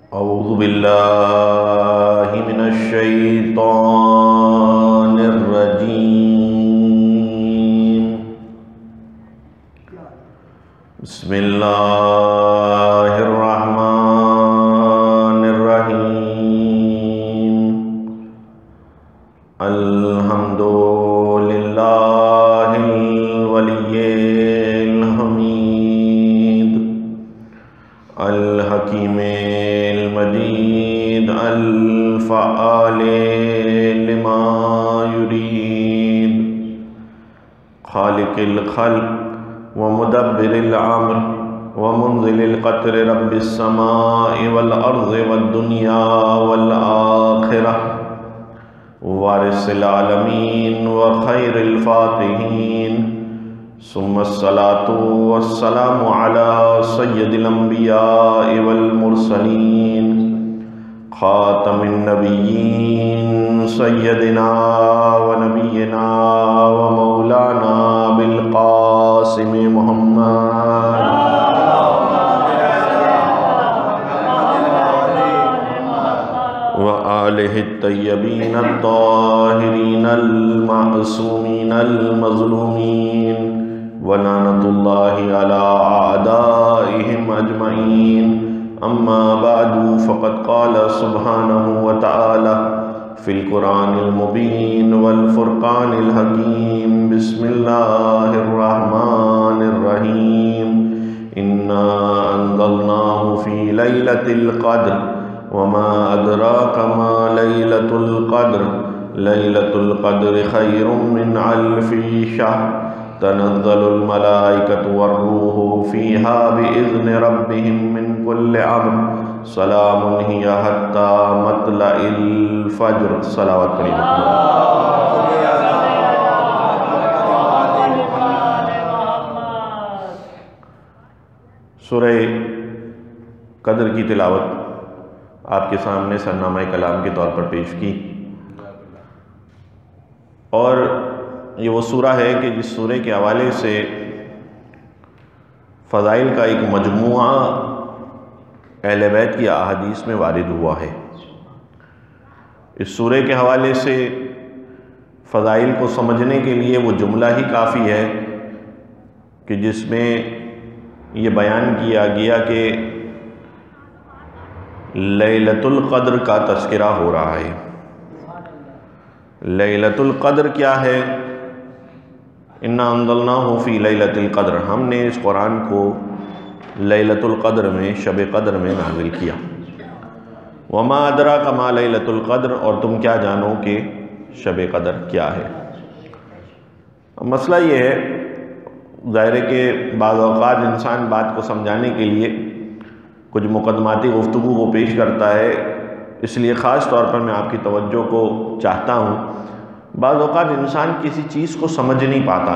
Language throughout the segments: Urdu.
اعوذ باللہ من الشیطان الرجیم بسم اللہ الرحمن الرحیم الحمد للہ الولی الحمید الحکیم المجید الفعال لما يريد خالق الخلق ومدبر الامر ومنزل القطر رب السماء والارض والدنيا والآخرة وارث العالمين وخير الفاتحين ثم الصلاة والسلام على سيد الأنبياء والمرسلين خاتم النبيين سيدنا ونبينا ومولانا بالقاسم محمد وآله الطيبين الطاهرين المعصومين المظلومين ولعنة الله على أعدائهم أجمعين أما بعد فقد قال سبحانه وتعالى في القرآن المبين والفرقان الحكيم بسم الله الرحمن الرحيم إنا أنزلناه في ليلة القدر وما أدراك ما ليلة القدر ليلة القدر خير من ألف شهر تنزل الملائكة والروح فيها بإذن ربهم من كل أمر سلام هي حتى مطلع الفجر صلوات کریم سورہ قدر کی تلاوت آپ کے سامنے سرنامہ کلام کے طور پر پیش کی، اور یہ وہ سورہ ہے کہ جس سورہ کے حوالے سے فضائل کا ایک مجموعہ اہل بیت کی احادیث میں وارد ہوا ہے۔ اس سورہ کے حوالے سے فضائل کو سمجھنے کے لیے وہ جملہ ہی کافی ہے کہ جس میں یہ بیان کیا گیا کہ لیلۃ القدر کا تذکرہ ہو رہا ہے۔ لیلۃ القدر کیا ہے؟ انا انزلناہ فی لیلۃ القدر، ہم نے اس قرآن کو لیلۃ القدر میں، شب قدر میں نازل کیا۔ وما ادراک ما لیلۃ القدر، اور تم کیا جانو کہ شب قدر کیا ہے؟ مسئلہ یہ ہے، ظاہر ہے کہ بعض اوقات انسان بات کو سمجھانے کے لیے کچھ مقدماتی گفتگو کو پیش کرتا ہے، اس لیے خاص طور پر میں آپ کی توجہ کو چاہتا ہوں۔ بعض اوقات انسان کسی چیز کو سمجھ نہیں پاتا،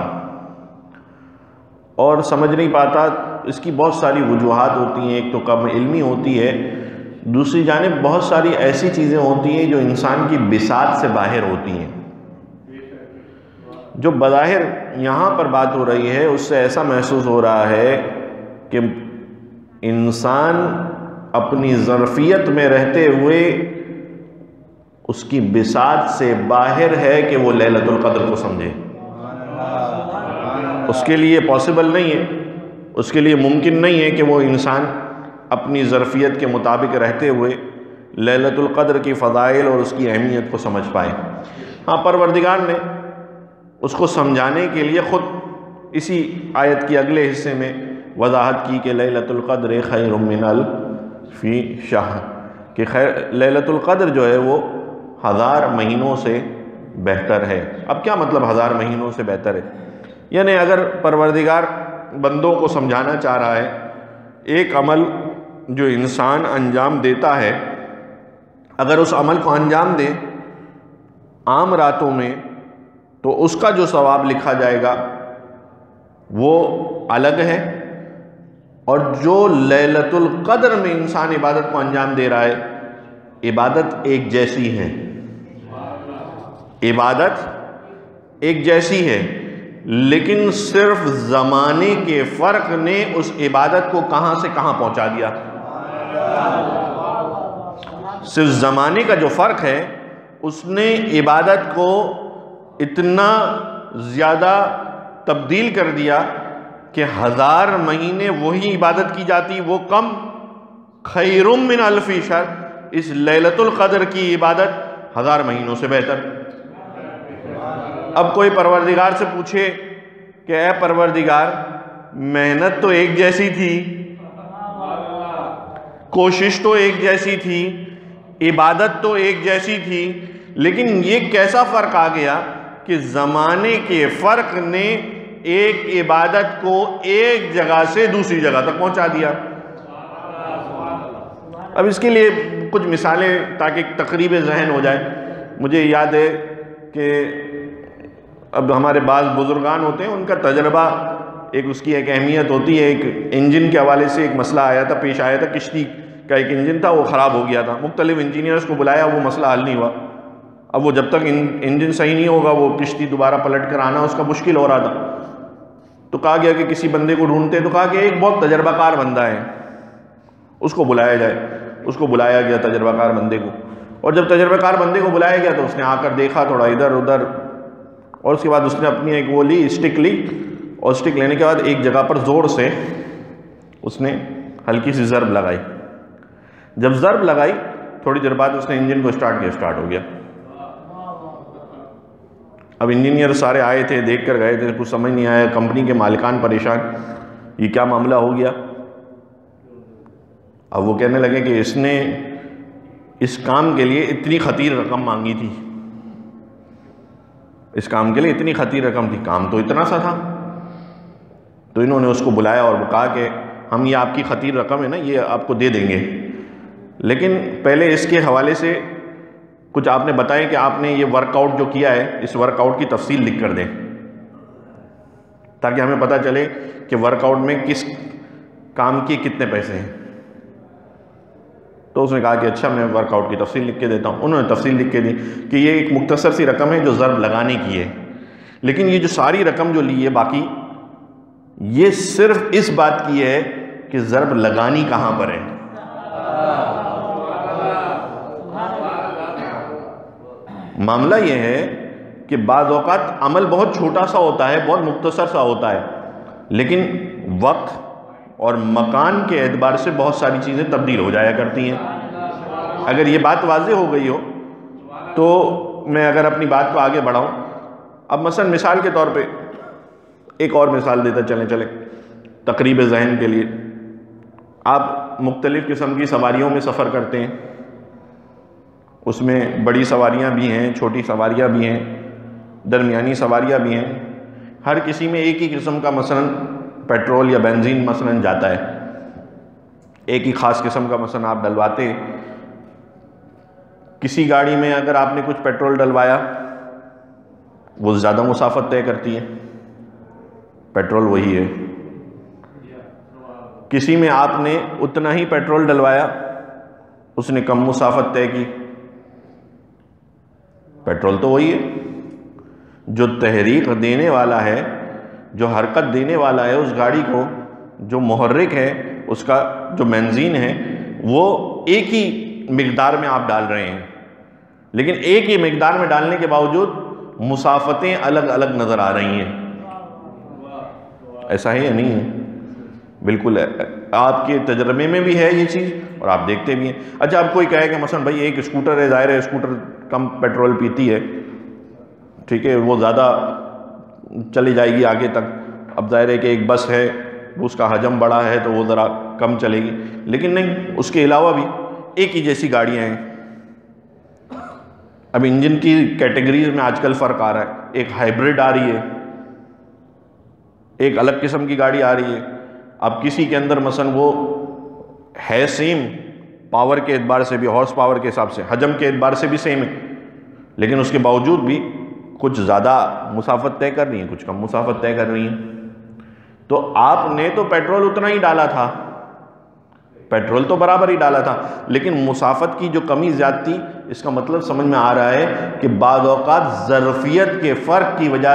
اور سمجھ نہیں پاتا اس کی بہت ساری وجوہات ہوتی ہیں۔ ایک تو کم علمی ہوتی ہے، دوسری جانب بہت ساری ایسی چیزیں ہوتی ہیں جو انسان کی بساط سے باہر ہوتی ہیں۔ جو بظاہر یہاں پر بات ہو رہی ہے اس سے ایسا محسوس ہو رہا ہے کہ انسان اپنی ظرفیت میں رہتے ہوئے اس کی بساط سے باہر ہے کہ وہ لیلۃ القدر کو سمجھے۔ اس کے لیے پاسبل نہیں ہے، اس کے لیے ممکن نہیں ہے کہ وہ انسان اپنی ظرفیت کے مطابق رہتے ہوئے لیلۃ القدر کی فضائل اور اس کی اہمیت کو سمجھ پائے۔ ہاں، پروردگار نے اس کو سمجھانے کے لیے خود اسی آیت کے اگلے حصے میں وضاحت کی کہ لیلۃ القدر خیر من الف شہر، کہ لیلۃ القدر جو ہے وہ 1000 مہینوں سے بہتر ہے۔ اب کیا مطلب 1000 مہینوں سے بہتر ہے؟ یعنی اگر پروردگار بندوں کو سمجھانا چاہ رہا ہے، ایک عمل جو انسان انجام دیتا ہے، اگر اس عمل کو انجام دے عام راتوں میں تو اس کا جو ثواب لکھا جائے گا وہ الگ ہے، اور جو لیلۃ القدر میں انسان عبادت کو انجام دے رہا ہے، عبادت ایک جیسی ہے، عبادت ایک جیسی ہے، لیکن صرف زمانے کے فرق نے اس عبادت کو کہاں سے کہاں پہنچا دیا۔ صرف زمانے کا جو فرق ہے اس نے عبادت کو اتنا زیادہ تبدیل کر دیا کہ 1000 مہینے وہی عبادت کی جاتی وہ کم، خیر من الف شہر، اس لیلۃ القدر کی عبادت 1000 مہینوں سے بہتر۔ اب کوئی پروردگار سے پوچھے کہ اے پروردگار، محنت تو ایک جیسی تھی، کوشش تو ایک جیسی تھی، عبادت تو ایک جیسی تھی، لیکن یہ کیسا فرق آ گیا کہ زمانے کے فرق نے ایک عبادت کو ایک جگہ سے دوسری جگہ تک پہنچا دیا۔ اب اس کے لیے کچھ مثالیں تاکہ تقریب ذہن ہو جائے۔ مجھے یاد ہے کہ اب ہمارے بعض بزرگان ہوتے ہیں، ان کا تجربہ ایک اس کی ایک اہمیت ہوتی ہے۔ ایک انجن کے حوالے سے ایک مسئلہ آیا تھا، پیش آیا تھا، کشتی کا ایک انجن تھا، وہ خراب ہو گیا تھا، مختلف انجینئرز کو بلایا، وہ مسئلہ حل نہیں ہوا۔ اب وہ جب تک انجن صحیح نہیں ہوگا وہ کشتی دوبارہ پلٹ کر آنا اس کا مشکل ہو رہا تھا۔ تو کہا گیا کہ کسی بندے کو ڈھونڈتے، تو کہا کہ ایک بہت تجربہ کار بندہ ہے، اس کو بلایا جائے۔ اس کو بلایا گیا تجربہ کار بندے کو، اور جب تجربہ کار بندے کو بلایا گیا تو اس نے آ کر دیکھا تھوڑا ادھر ادھر، اور اس کے بعد اس نے اپنی ایک وہ لی، اسٹک لی، اور اسٹک لینے کے بعد ایک جگہ پر زور سے اس نے ہلکی سی ضرب لگائی۔ جب ضرب لگائی تھوڑی دیر بعد اس نے انجن کو اسٹارٹ کیا، اسٹارٹ ہو گیا۔ اب انجینئر سارے آئے تھے، دیکھ کر گئے تھے، کچھ سمجھ نہیں آیا، کمپنی کے مالکان پریشان، یہ کیا معاملہ ہو گیا۔ اب وہ کہنے لگے کہ اس نے اس کام کے لیے اتنی خطیر رقم مانگی تھی، اس کام کے لیے اتنی خطیر رقم تھی، کام تو اتنا سا تھا۔ تو انہوں نے اس کو بلایا اور وہ کہا کہ ہم یہ آپ کی خطیر رقم ہے نا، یہ آپ کو دے دیں گے، لیکن پہلے اس کے حوالے سے کچھ آپ نے بتائیں کہ آپ نے یہ ورک آؤٹ جو کیا ہے، اس ورک آؤٹ کی تفصیل لکھ کر دیں، تاکہ ہمیں پتہ چلے کہ ورک آؤٹ میں کس کام کی کتنے پیسے ہیں۔ تو اس نے کہا کہ اچھا میں ورک آؤٹ کی تفصیل لکھ کے دیتا ہوں۔ انہوں نے تفصیل لکھ کے دی کہ یہ ایک مختصر سی رقم ہے جو ضرب لگانے کی ہے، لیکن یہ جو ساری رقم جو لی ہے باقی، یہ صرف اس بات کی ہے کہ ضرب لگانی کہاں پر ہے۔ معاملہ یہ ہے کہ بعض اوقات عمل بہت چھوٹا سا ہوتا ہے، بہت مختصر سا ہوتا ہے، لیکن وقت اور مکان کے اعتبار سے بہت ساری چیزیں تبدیل ہو جایا کرتی ہیں۔ اگر یہ بات واضح ہو گئی ہو تو میں اگر اپنی بات کو آگے بڑھاؤں، اب مثلا مثال کے طور پہ ایک اور مثال دیتا چلیں تقریب ذہن کے لیے۔ آپ مختلف قسم کی سواریوں میں سفر کرتے ہیں، اس میں بڑی سواریاں بھی ہیں، چھوٹی سواریاں بھی ہیں، درمیانی سواریاں بھی ہیں، ہر کسی میں ایک ہی قسم کا مثلا پیٹرول یا بنزین مثلا جاتا ہے، ایک ہی خاص قسم کا مثلا آپ ڈلواتے ہیں۔ کسی گاڑی میں اگر آپ نے کچھ پیٹرول ڈلوایا وہ زیادہ مسافت طے کرتی ہے، پیٹرول وہی ہے۔ کسی میں آپ نے اتنا ہی پیٹرول ڈلوایا، اس نے کم مسافت طے کی، پیٹرول تو وہی ہے۔ جو تحریک دینے والا ہے، جو حرکت دینے والا ہے اس گاڑی کو، جو محرک ہے اس کا، جو بنزین ہے، وہ ایک ہی مقدار میں آپ ڈال رہے ہیں، لیکن ایک ہی مقدار میں ڈالنے کے باوجود مسافتیں الگ الگ نظر آ رہی ہیں۔ ایسا ہے یا نہیں ہے؟ بالکل ہے، آپ کے تجربے میں بھی ہے یہ چیز اور آپ دیکھتے بھی ہیں۔ اچھا اب کوئی کہے کہ مثلا بھائی ایک اسکوٹر ہے، ظاہر ہے اسکوٹر کم پیٹرول پیتی ہے، ٹھیک ہے، وہ زیادہ چلی جائے گی آگے تک۔ اب ظاہر ہے کہ ایک بس ہے، اس کا حجم بڑا ہے تو وہ ذرا کم چلے گی، لیکن نہیں، اس کے علاوہ بھی ایک ہی جیسی گاڑیاں ہیں۔ اب انجن کی کیٹیگریز میں آج کل فرق آ رہا ہے، ایک ہائیبرڈ آ رہی ہے، ایک الگ قسم کی گاڑی آ رہی ہے۔ اب کسی کے اندر مثلا وہ ہے سیم، پاور کے اعتبار سے بھی، ہارس پاور کے حساب سے، حجم کے اعتبار سے بھی سیم ہے، لیکن اس کے باوجود بھی کچھ زیادہ مسافت طے کر رہی ہیں، کچھ کم مسافت طے کر رہی ہیں۔ تو آپ نے تو پیٹرول اتنا ہی ڈالا تھا، پیٹرول تو برابر ہی ڈالا تھا، لیکن مسافت کی جو کمی زیادتی، اس کا مطلب سمجھ میں آ رہا ہے کہ بعض اوقات ظرفیت کے فرق کی وجہ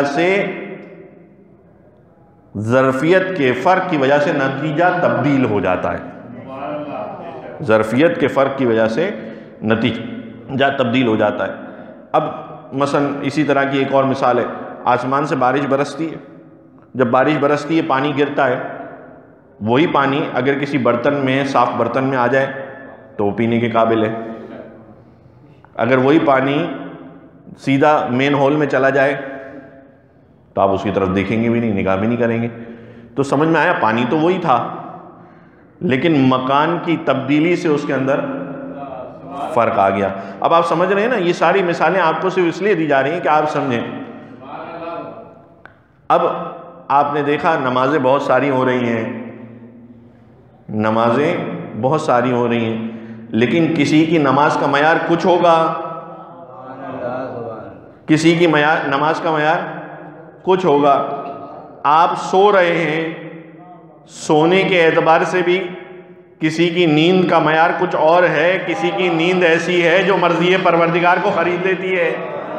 سے نتیجہ تبدیل ہو جاتا ہے۔ ظرفیت کے فرق کی وجہ سے نتیجہ تبدیل ہو جاتا ہے۔ اب مثلا اسی طرح کی ایک اور مثال ہے، آسمان سے بارش برستی ہے، جب بارش برستی ہے پانی گرتا ہے، وہی پانی اگر کسی برتن میں، صاف برتن میں آ جائے تو وہ پینے کے قابل ہے، اگر وہی پانی سیدھا مین ہول میں چلا جائے تو آپ اس کی طرف دیکھیں گے بھی نہیں، نگاہ بھی نہیں کریں گے۔ تو سمجھ میں آیا پانی تو وہی تھا، لیکن مکان کی تبدیلی سے اس کے اندر فرق آ گیا۔ اب آپ سمجھ رہے ہیں نا، یہ ساری مثالیں آپ کو صرف اس لیے دی جا رہی ہیں کہ آپ سمجھیں۔ اب آپ نے دیکھا نمازیں بہت ساری ہو رہی ہیں، نمازیں بہت ساری ہو رہی ہیں، لیکن کسی کی نماز کا معیار کچھ ہوگا، کسی کی نماز کا معیار کچھ ہوگا۔ آپ سو رہے ہیں، سونے کے اعتبار سے بھی کسی کی نیند کا معیار کچھ اور ہے، کسی کی نیند ایسی ہے جو مرضی پروردگار کو خرید لیتی ہے۔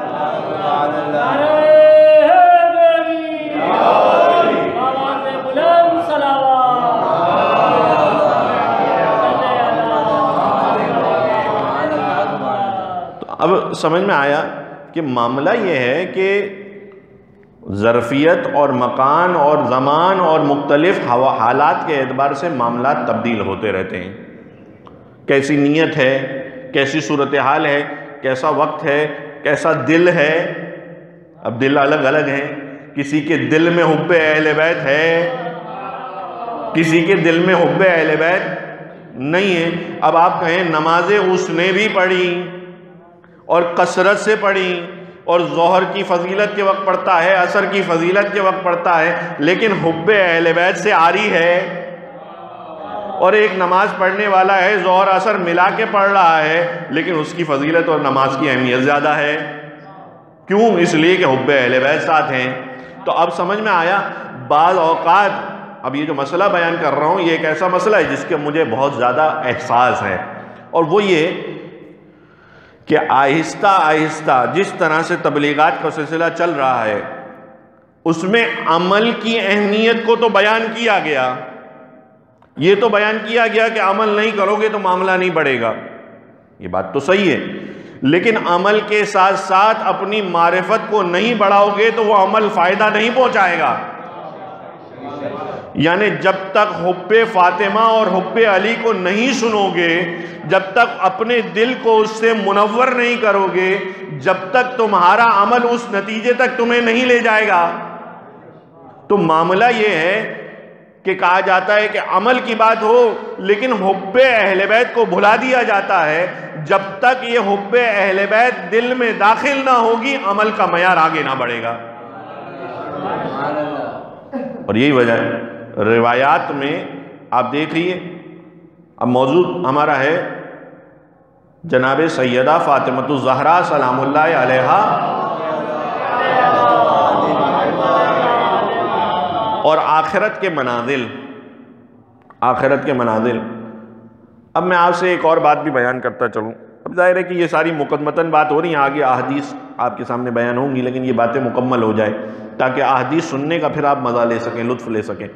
تو اب سمجھ میں آیا کہ معاملہ یہ ہے کہ ظرفیت اور مکان اور زمان اور مختلف حالات کے اعتبار سے معاملات تبدیل ہوتے رہتے ہیں۔ کیسی نیت ہے، کیسی صورتحال ہے، کیسا وقت ہے، کیسا دل ہے۔ اب دل الگ الگ ہیں، کسی کے دل میں حب اہل بیت ہے، کسی کے دل میں حب اہل بیت نہیں ہے۔ اب آپ کہیں نمازیں اس نے بھی پڑھی اور کثرت سے پڑھی، اور ظہر کی فضیلت کے وقت پڑھتا ہے، عصر کی فضیلت کے وقت پڑھتا ہے، لیکن حب اہل بیت سے عاری ہے۔ اور ایک نماز پڑھنے والا ہے، ظہر عصر ملا کے پڑھ رہا ہے، لیکن اس کی فضیلت اور نماز کی اہمیت زیادہ ہے۔ کیوں؟ اس لیے کہ حب اہل بیت ساتھ ہیں۔ تو اب سمجھ میں آیا بعض اوقات، اب یہ جو مسئلہ بیان کر رہا ہوں یہ ایک ایسا مسئلہ ہے جس کے مجھے بہت زیادہ احساس ہے، اور وہ یہ کہ آہستہ آہستہ جس طرح سے تبلیغات کا سلسلہ چل رہا ہے اس میں عمل کی اہمیت کو تو بیان کیا گیا، یہ تو بیان کیا گیا کہ عمل نہیں کرو گے تو معاملہ نہیں بڑھے گا، یہ بات تو صحیح ہے، لیکن عمل کے ساتھ ساتھ اپنی معرفت کو نہیں بڑھاؤ گے تو وہ عمل فائدہ نہیں پہنچائے گا۔ یعنی جب تک حب فاطمہ اور حب علی کو نہیں سنو گے، جب تک اپنے دل کو اس سے منور نہیں کرو گے، جب تک تمہارا عمل اس نتیجے تک تمہیں نہیں لے جائے گا۔ تو معاملہ یہ ہے کہ کہا جاتا ہے کہ عمل کی بات ہو لیکن حب اہل بیت کو بھلا دیا جاتا ہے۔ جب تک یہ حب اہل بیت دل میں داخل نہ ہوگی عمل کا معیار آگے نہ بڑھے گا۔ اور یہی وجہ ہے روایات میں آپ دیکھئے، اب موضوع ہمارا ہے جناب سیدہ فاطمۃ الزہرا سلام اللہ علیہا اور آخرت کے منازل، آخرت کے منازل۔ اب میں آپ سے ایک اور بات بھی بیان کرتا چلوں۔ اب ظاہر ہے کہ یہ ساری مقدمتاً بات ہو رہی ہیں، آگے احادیث آپ کے سامنے بیان ہوں گی، لیکن یہ باتیں مکمل ہو جائے تاکہ احادیث سننے کا پھر آپ مزہ لے سکیں، لطف لے سکیں۔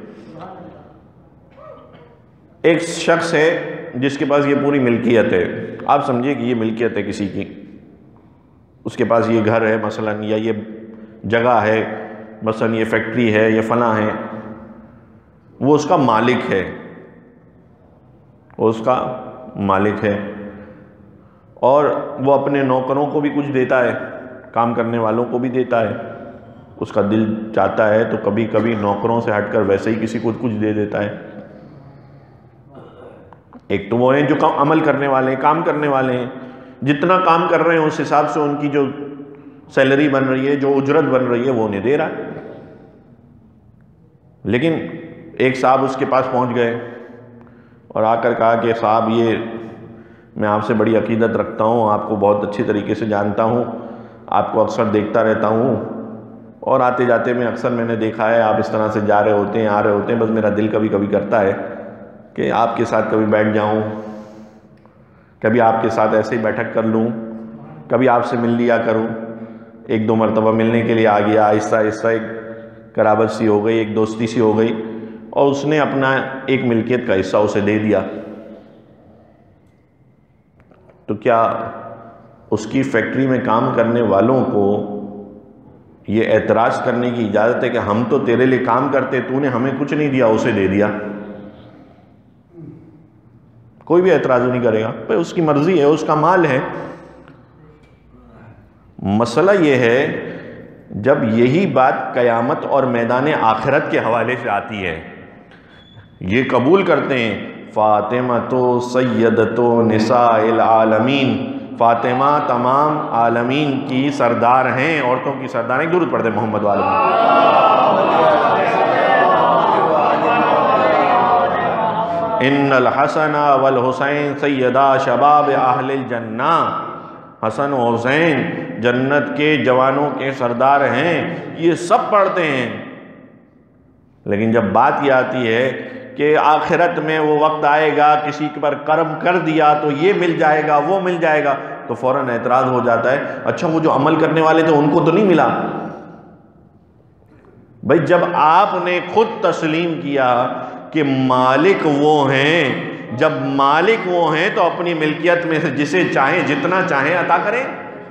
ایک شخص ہے جس کے پاس یہ پوری ملکیت ہے، آپ سمجھیے کہ یہ ملکیت ہے کسی کی، اس کے پاس یہ گھر ہے مثلاً، یا یہ جگہ ہے مثلاً، یہ فیکٹری ہے، یہ فلاں ہے، وہ اس کا مالک ہے، وہ اس کا مالک ہے، اور وہ اپنے نوکروں کو بھی کچھ دیتا ہے، کام کرنے والوں کو بھی دیتا ہے۔ اس کا دل چاہتا ہے تو کبھی کبھی نوکروں سے ہٹ کر ویسے ہی کسی کو کچھ دے دیتا ہے۔ ایک تو وہ ہیں جو عمل کرنے والے ہیں، کام کرنے والے ہیں، جتنا کام کر رہے ہیں اس حساب سے ان کی جو سیلری بن رہی ہے، جو اجرت بن رہی ہے وہ انہیں دے رہا ہے۔ لیکن ایک صاحب اس کے پاس پہنچ گئے اور آ کر کہا کہ صاحب یہ میں آپ سے بڑی عقیدت رکھتا ہوں، آپ کو بہت اچھی طریقے سے جانتا ہوں، آپ کو اکثر دیکھتا رہتا ہوں، اور آتے جاتے میں اکثر میں نے دیکھا ہے آپ اس طرح سے جا رہے ہوتے ہیں، آ رہے ہوتے ہیں، بس میرا دل کبھی کبھی کرتا ہے کہ آپ کے ساتھ کبھی بیٹھ جاؤں، کبھی آپ کے ساتھ ایسے ہی بیٹھک کر لوں، کبھی آپ سے مل لیا کروں۔ ایک دو مرتبہ ملنے کے لیے آ گیا، آہستہ آہستہ ایک قرابت سی ہو گئی، ایک دوستی سی ہو گئی، اور اس نے اپنا ایک ملکیت کا حصہ اسے دے دیا۔ تو کیا اس کی فیکٹری میں کام کرنے والوں کو یہ اعتراض کرنے کی اجازت ہے کہ ہم تو تیرے لیے کام کرتے، تو نے ہمیں کچھ نہیں دیا، اسے دے دیا؟ کوئی بھی اعتراض نہیں کرے گا، بھائی اس کی مرضی ہے، اس کا مال ہے۔ مسئلہ یہ ہے جب یہی بات قیامت اور میدان آخرت کے حوالے سے آتی ہے، یہ قبول کرتے ہیں فاطمہ تو سیدۃ نساء العالمین، فاطمہ تمام عالمین کی سردار ہیں، عورتوں کی سردار ہیں۔ درود پڑھتے محمد والے۔ ان الحسن والحسین سیدا شباب اہل الجنہ، حسن و حسین جنت کے جوانوں کے سردار ہیں، یہ سب پڑھتے ہیں۔ لیکن جب بات یہ آتی ہے کہ آخرت میں وہ وقت آئے گا، کسی پر کرم کر دیا تو یہ مل جائے گا، وہ مل جائے گا، تو فوراً اعتراض ہو جاتا ہے، اچھا وہ جو عمل کرنے والے تھے ان کو تو نہیں ملا؟ بھائی جب آپ نے خود تسلیم کیا کہ مالک وہ ہیں، جب مالک وہ ہیں تو اپنی ملکیت میں سے جسے چاہیں جتنا چاہیں عطا کریں۔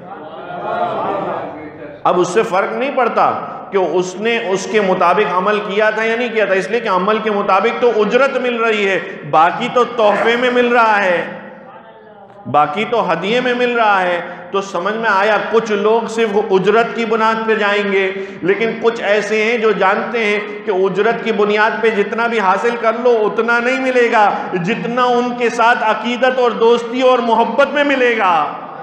اب اس سے فرق نہیں پڑتا کہ اس نے اس کے مطابق عمل کیا تھا یا نہیں کیا تھا، اس لیے کہ عمل کے مطابق تو اجرت مل رہی ہے، باقی تو تحفے میں مل رہا ہے، باقی تو ہدیے میں مل رہا ہے۔ تو سمجھ میں آیا، کچھ لوگ صرف اجرت کی بنیاد پہ جائیں گے، لیکن کچھ ایسے ہیں جو جانتے ہیں کہ اجرت کی بنیاد پہ جتنا بھی حاصل کر لو اتنا نہیں ملے گا جتنا ان کے ساتھ عقیدت اور دوستی اور محبت میں ملے گا۔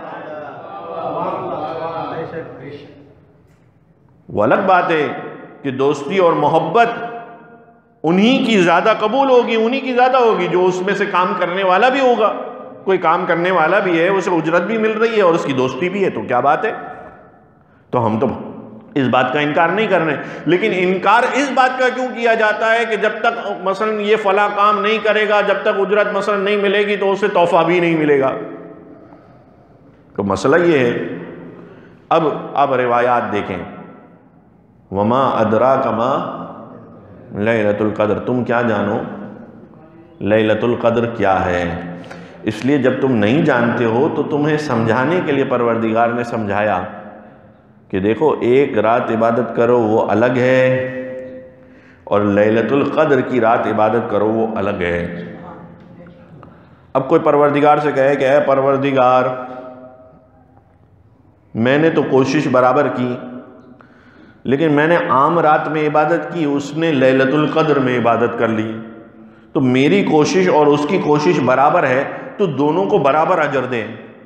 وہ الگ بات ہے کہ دوستی اور محبت انہی کی زیادہ قبول ہوگی، انہی کی زیادہ ہوگی جو اس میں سے کام کرنے والا بھی ہوگا۔ کوئی کام کرنے والا بھی ہے، اسے اجرت بھی مل رہی ہے اور اس کی دوستی بھی ہے، تو کیا بات ہے؟ تو ہم تو اس بات کا انکار نہیں کر رہے، لیکن انکار اس بات کا کیوں کیا جاتا ہے کہ جب تک مثلا یہ فلاں کام نہیں کرے گا، جب تک اجرت مثلا نہیں ملے گی تو اسے تحفہ بھی نہیں ملے گا۔ تو مسئلہ یہ ہے۔ اب روایات دیکھیں، وما ادراک ما لیلۃ القدر، تم کیا جانو لیلۃ القدر کیا ہے؟ اس لیے جب تم نہیں جانتے ہو تو تمہیں سمجھانے کے لیے پروردگار نے سمجھایا کہ دیکھو ایک رات عبادت کرو وہ الگ ہے، اور لیلۃ القدر کی رات عبادت کرو وہ الگ ہے۔ اب کوئی پروردگار سے کہے کہ اے پروردگار میں نے تو کوشش برابر کی، لیکن میں نے عام رات میں عبادت کی، اس نے لیلۃ القدر میں عبادت کر لی، تو میری کوشش اور اس کی کوشش برابر ہے تو دونوں کو برابر اجر دیں۔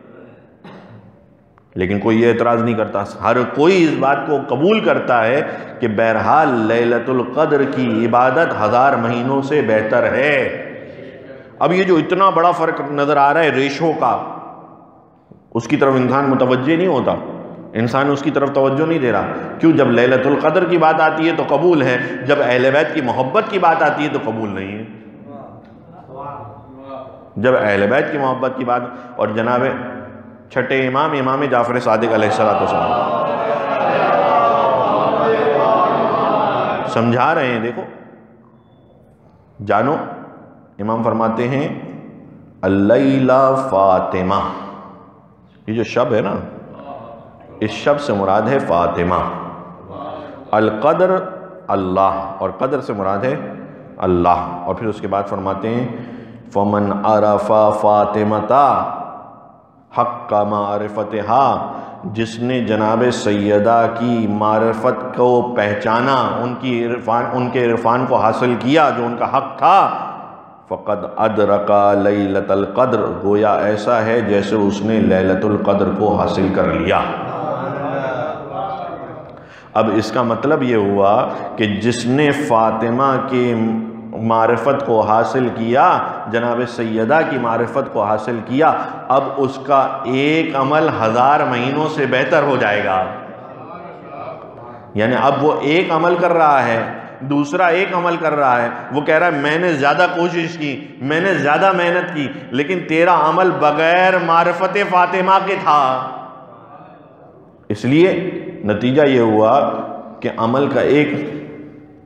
لیکن کوئی یہ اعتراض نہیں کرتا، ہر کوئی اس بات کو قبول کرتا ہے کہ بہرحال لیلۃ القدر کی عبادت 1000 مہینوں سے بہتر ہے۔ اب یہ جو اتنا بڑا فرق نظر آ رہا ہے ریشو کا، اس کی طرف انسان متوجہ نہیں ہوتا، انسان اس کی طرف توجہ نہیں دے رہا۔ کیوں؟ جب لیلۃ القدر کی بات آتی ہے تو قبول ہے، جب اہل بیت کی محبت کی بات آتی ہے تو قبول نہیں ہے۔ جب اہل بیت کی محبت کی بات، اور جناب چھٹے امام جعفر صادق علیہ السلام سمجھا رہے ہیں، دیکھو جانو، امام فرماتے ہیں اللیلہ فاطمہ، یہ جو شب ہے نا، اس شب سے مراد ہے فاطمہ، القدر اللہ، اور قدر سے مراد ہے اللہ۔ اور پھر اس کے بعد فرماتے ہیں فمن عرف فاطمتا حق معرفتها، جس نے جناب سیدہ کی معرفت کو پہچانا، ان کے عرفان کو حاصل کیا جو ان کا حق تھا، فقد ادرک لیلۃ القدر، گویا ایسا ہے جیسے اس نے لیلۃ القدر کو حاصل کر لیا۔ اب اس کا مطلب یہ ہوا کہ جس نے فاطمہ کی معرفت کو حاصل کیا، جناب سیدہ کی معرفت کو حاصل کیا، اب اس کا ایک عمل 1000 مہینوں سے بہتر ہو جائے گا۔ یعنی اب وہ ایک عمل کر رہا ہے، دوسرا ایک عمل کر رہا ہے، وہ کہہ رہا ہے میں نے زیادہ کوشش کی، میں نے زیادہ محنت کی، لیکن تیرا عمل بغیر معرفت فاطمہ کے تھا۔ اس لیے نتیجہ یہ ہوا کہ عمل کا ایک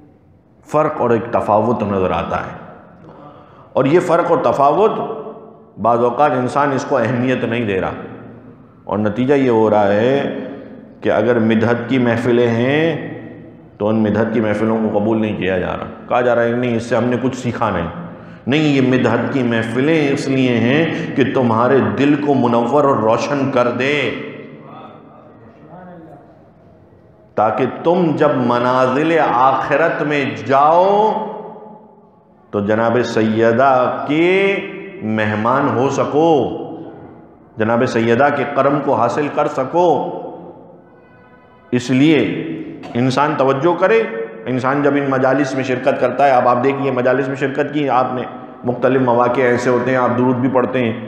فرق اور ایک تفاوت نظر آتا ہے، اور یہ فرق اور تفاوت بعض اوقات انسان اس کو اہمیت نہیں دے رہا، اور نتیجہ یہ ہو رہا ہے کہ اگر مدحت کی محفلیں ہیں تو ان مدحت کی محفلوں کو قبول نہیں کیا جا رہا، کہا جا رہا ہے نہیں اس سے ہم نے کچھ سیکھا نہیں، یہ مدحت کی محفلیں اس لیے ہیں کہ تمہارے دل کو منور اور روشن کر دے، تاکہ تم جب منازل آخرت میں جاؤ تو جناب سیدہ کے مہمان ہو سکو، جناب سیدہ کے کرم کو حاصل کر سکو۔ اس لیے انسان توجہ کرے، انسان جب ان مجالس میں شرکت کرتا ہے، اب آپ دیکھیے مجالس میں شرکت کی آپ نے، مختلف مواقع ایسے ہوتے ہیں آپ درود بھی پڑھتے ہیں،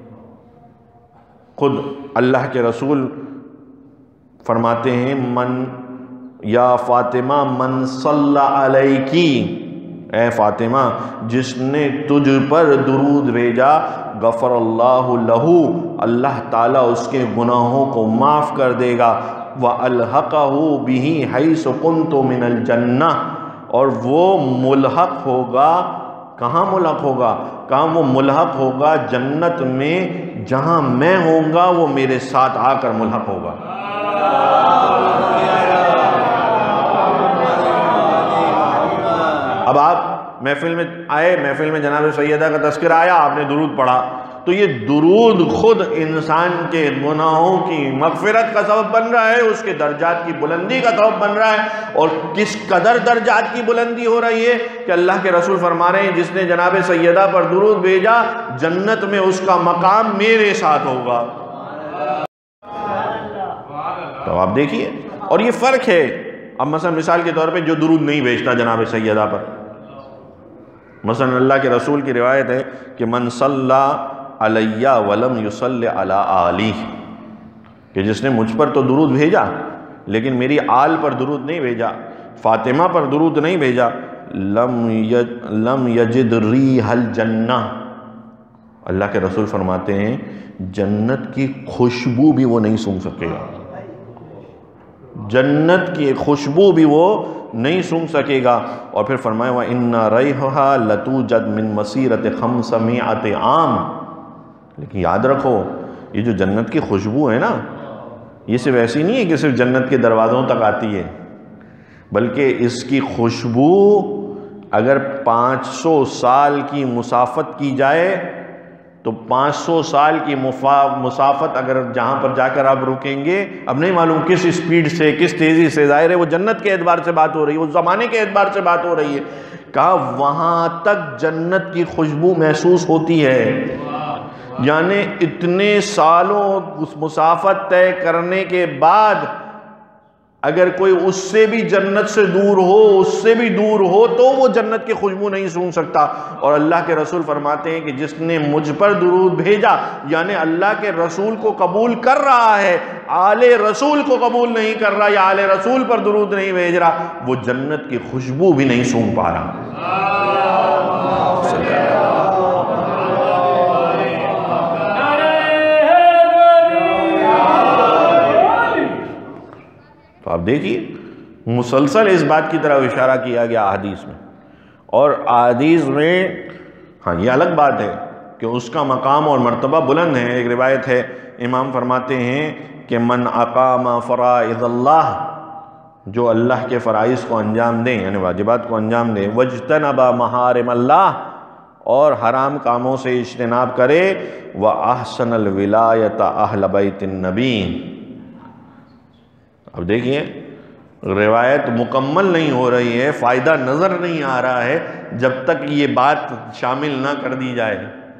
خود اللہ کے رسول فرماتے ہیں من یا فاطمہ من صلی علیکی، اے فاطمہ جس نے تجھ پر درود بھیجا غفر اللہ لہو، اللہ تعالیٰ اس کے گناہوں کو معاف کر دے گا، وَأَلْحَقَهُ بِهِ حَيْثُ كُنْتُ مِنَ الْجَنَّةِ، اور وہ ملحق ہوگا، کہاں ملحق ہوگا؟ کہاں وہ ملحق ہوگا؟ جنت میں، جہاں میں ہوں گا وہ میرے ساتھ آ کر ملحق ہوگا۔ اب آپ محفل میں آئے، محفل میں جناب سیدہ کا تذکرہ آیا، آپ نے درود پڑھا، تو یہ درود خود انسان کے گناہوں کی مغفرت کا سبب بن رہا ہے، اس کے درجات کی بلندی کا سبب بن رہا ہے، اور کس قدر درجات کی بلندی ہو رہی ہے کہ اللہ کے رسول فرما رہے ہیں جس نے جناب سیدہ پر درود بھیجا جنت میں اس کا مقام میرے ساتھ ہوگا۔ تو آپ دیکھیے، اور یہ فرق ہے، اب مثال کے طور پہ جو درود نہیں بھیجتا جناب سیدہ پر، مثلا اللہ کے رسول کی روایت ہے کہ من صلی علیہ ولم یصلی علی آلہ، کہ جس نے مجھ پر تو درود بھیجا لیکن میری آل پر درود نہیں بھیجا، فاطمہ پر درود نہیں بھیجا، لم یجد ریح الجنہ، اللہ کے رسول فرماتے ہیں جنت کی خوشبو بھی وہ نہیں سونگھ سکے گا، جنت کی خوشبو بھی وہ نہیں سونگھ سکے گا۔ اور پھر فرمایا وَإِنَّ رَيْحَهَا لَتُوجَدْ مِن مَسِيرَةِ 500 عام، لیکن یاد رکھو یہ جو جنت کی خوشبو ہے نا، یہ صرف ایسی نہیں ہے کہ صرف جنت کے دروازوں تک آتی ہے، بلکہ اس کی خوشبو اگر 500 سال کی مسافت کی جائے تو 500 سال کی مسافت اگر جہاں پر جا کر آپ رکیں گے، اب نہیں معلوم کس اسپیڈ سے کس تیزی سے، ظاہر ہے وہ جنت کے اعتبار سے بات ہو رہی ہے، اس زمانے کے اعتبار سے بات ہو رہی ہے، کہا وہاں تک جنت کی خوشبو محسوس ہوتی ہے، یعنی اتنے سالوں اس مسافت طے کرنے کے بعد اگر کوئی اس سے بھی جنت سے دور ہو، اس سے بھی دور ہو، تو وہ جنت کی خوشبو نہیں سونگھ سکتا۔ اور اللہ کے رسول فرماتے ہیں کہ جس نے مجھ پر درود بھیجا، یعنی اللہ کے رسول کو قبول کر رہا ہے، آل رسول کو قبول نہیں کر رہا یا آل رسول پر درود نہیں بھیج رہا، وہ جنت کی خوشبو بھی نہیں سونگھ پا رہا۔ تو آپ دیکھیے مسلسل اس بات کی طرف اشارہ کیا گیا احادیث میں، اور احادیث میں ہاں یہ الگ بات ہے کہ اس کا مقام اور مرتبہ بلند ہے۔ ایک روایت ہے امام فرماتے ہیں کہ من اقام فرائض اللہ، جو اللہ کے فرائض کو انجام دیں یعنی واجبات کو انجام دیں، واجتنب محارم اللہ، اور حرام کاموں سے اجتناب کرے، وَأَحْسَنَ الْوِلَایَةَ أَهْلَ بَيْتِ النَّبِيِّ۔ اب دیکھیے روایت مکمل نہیں ہو رہی ہے، فائدہ نظر نہیں آ رہا ہے جب تک یہ بات شامل نہ کر دی جائے۔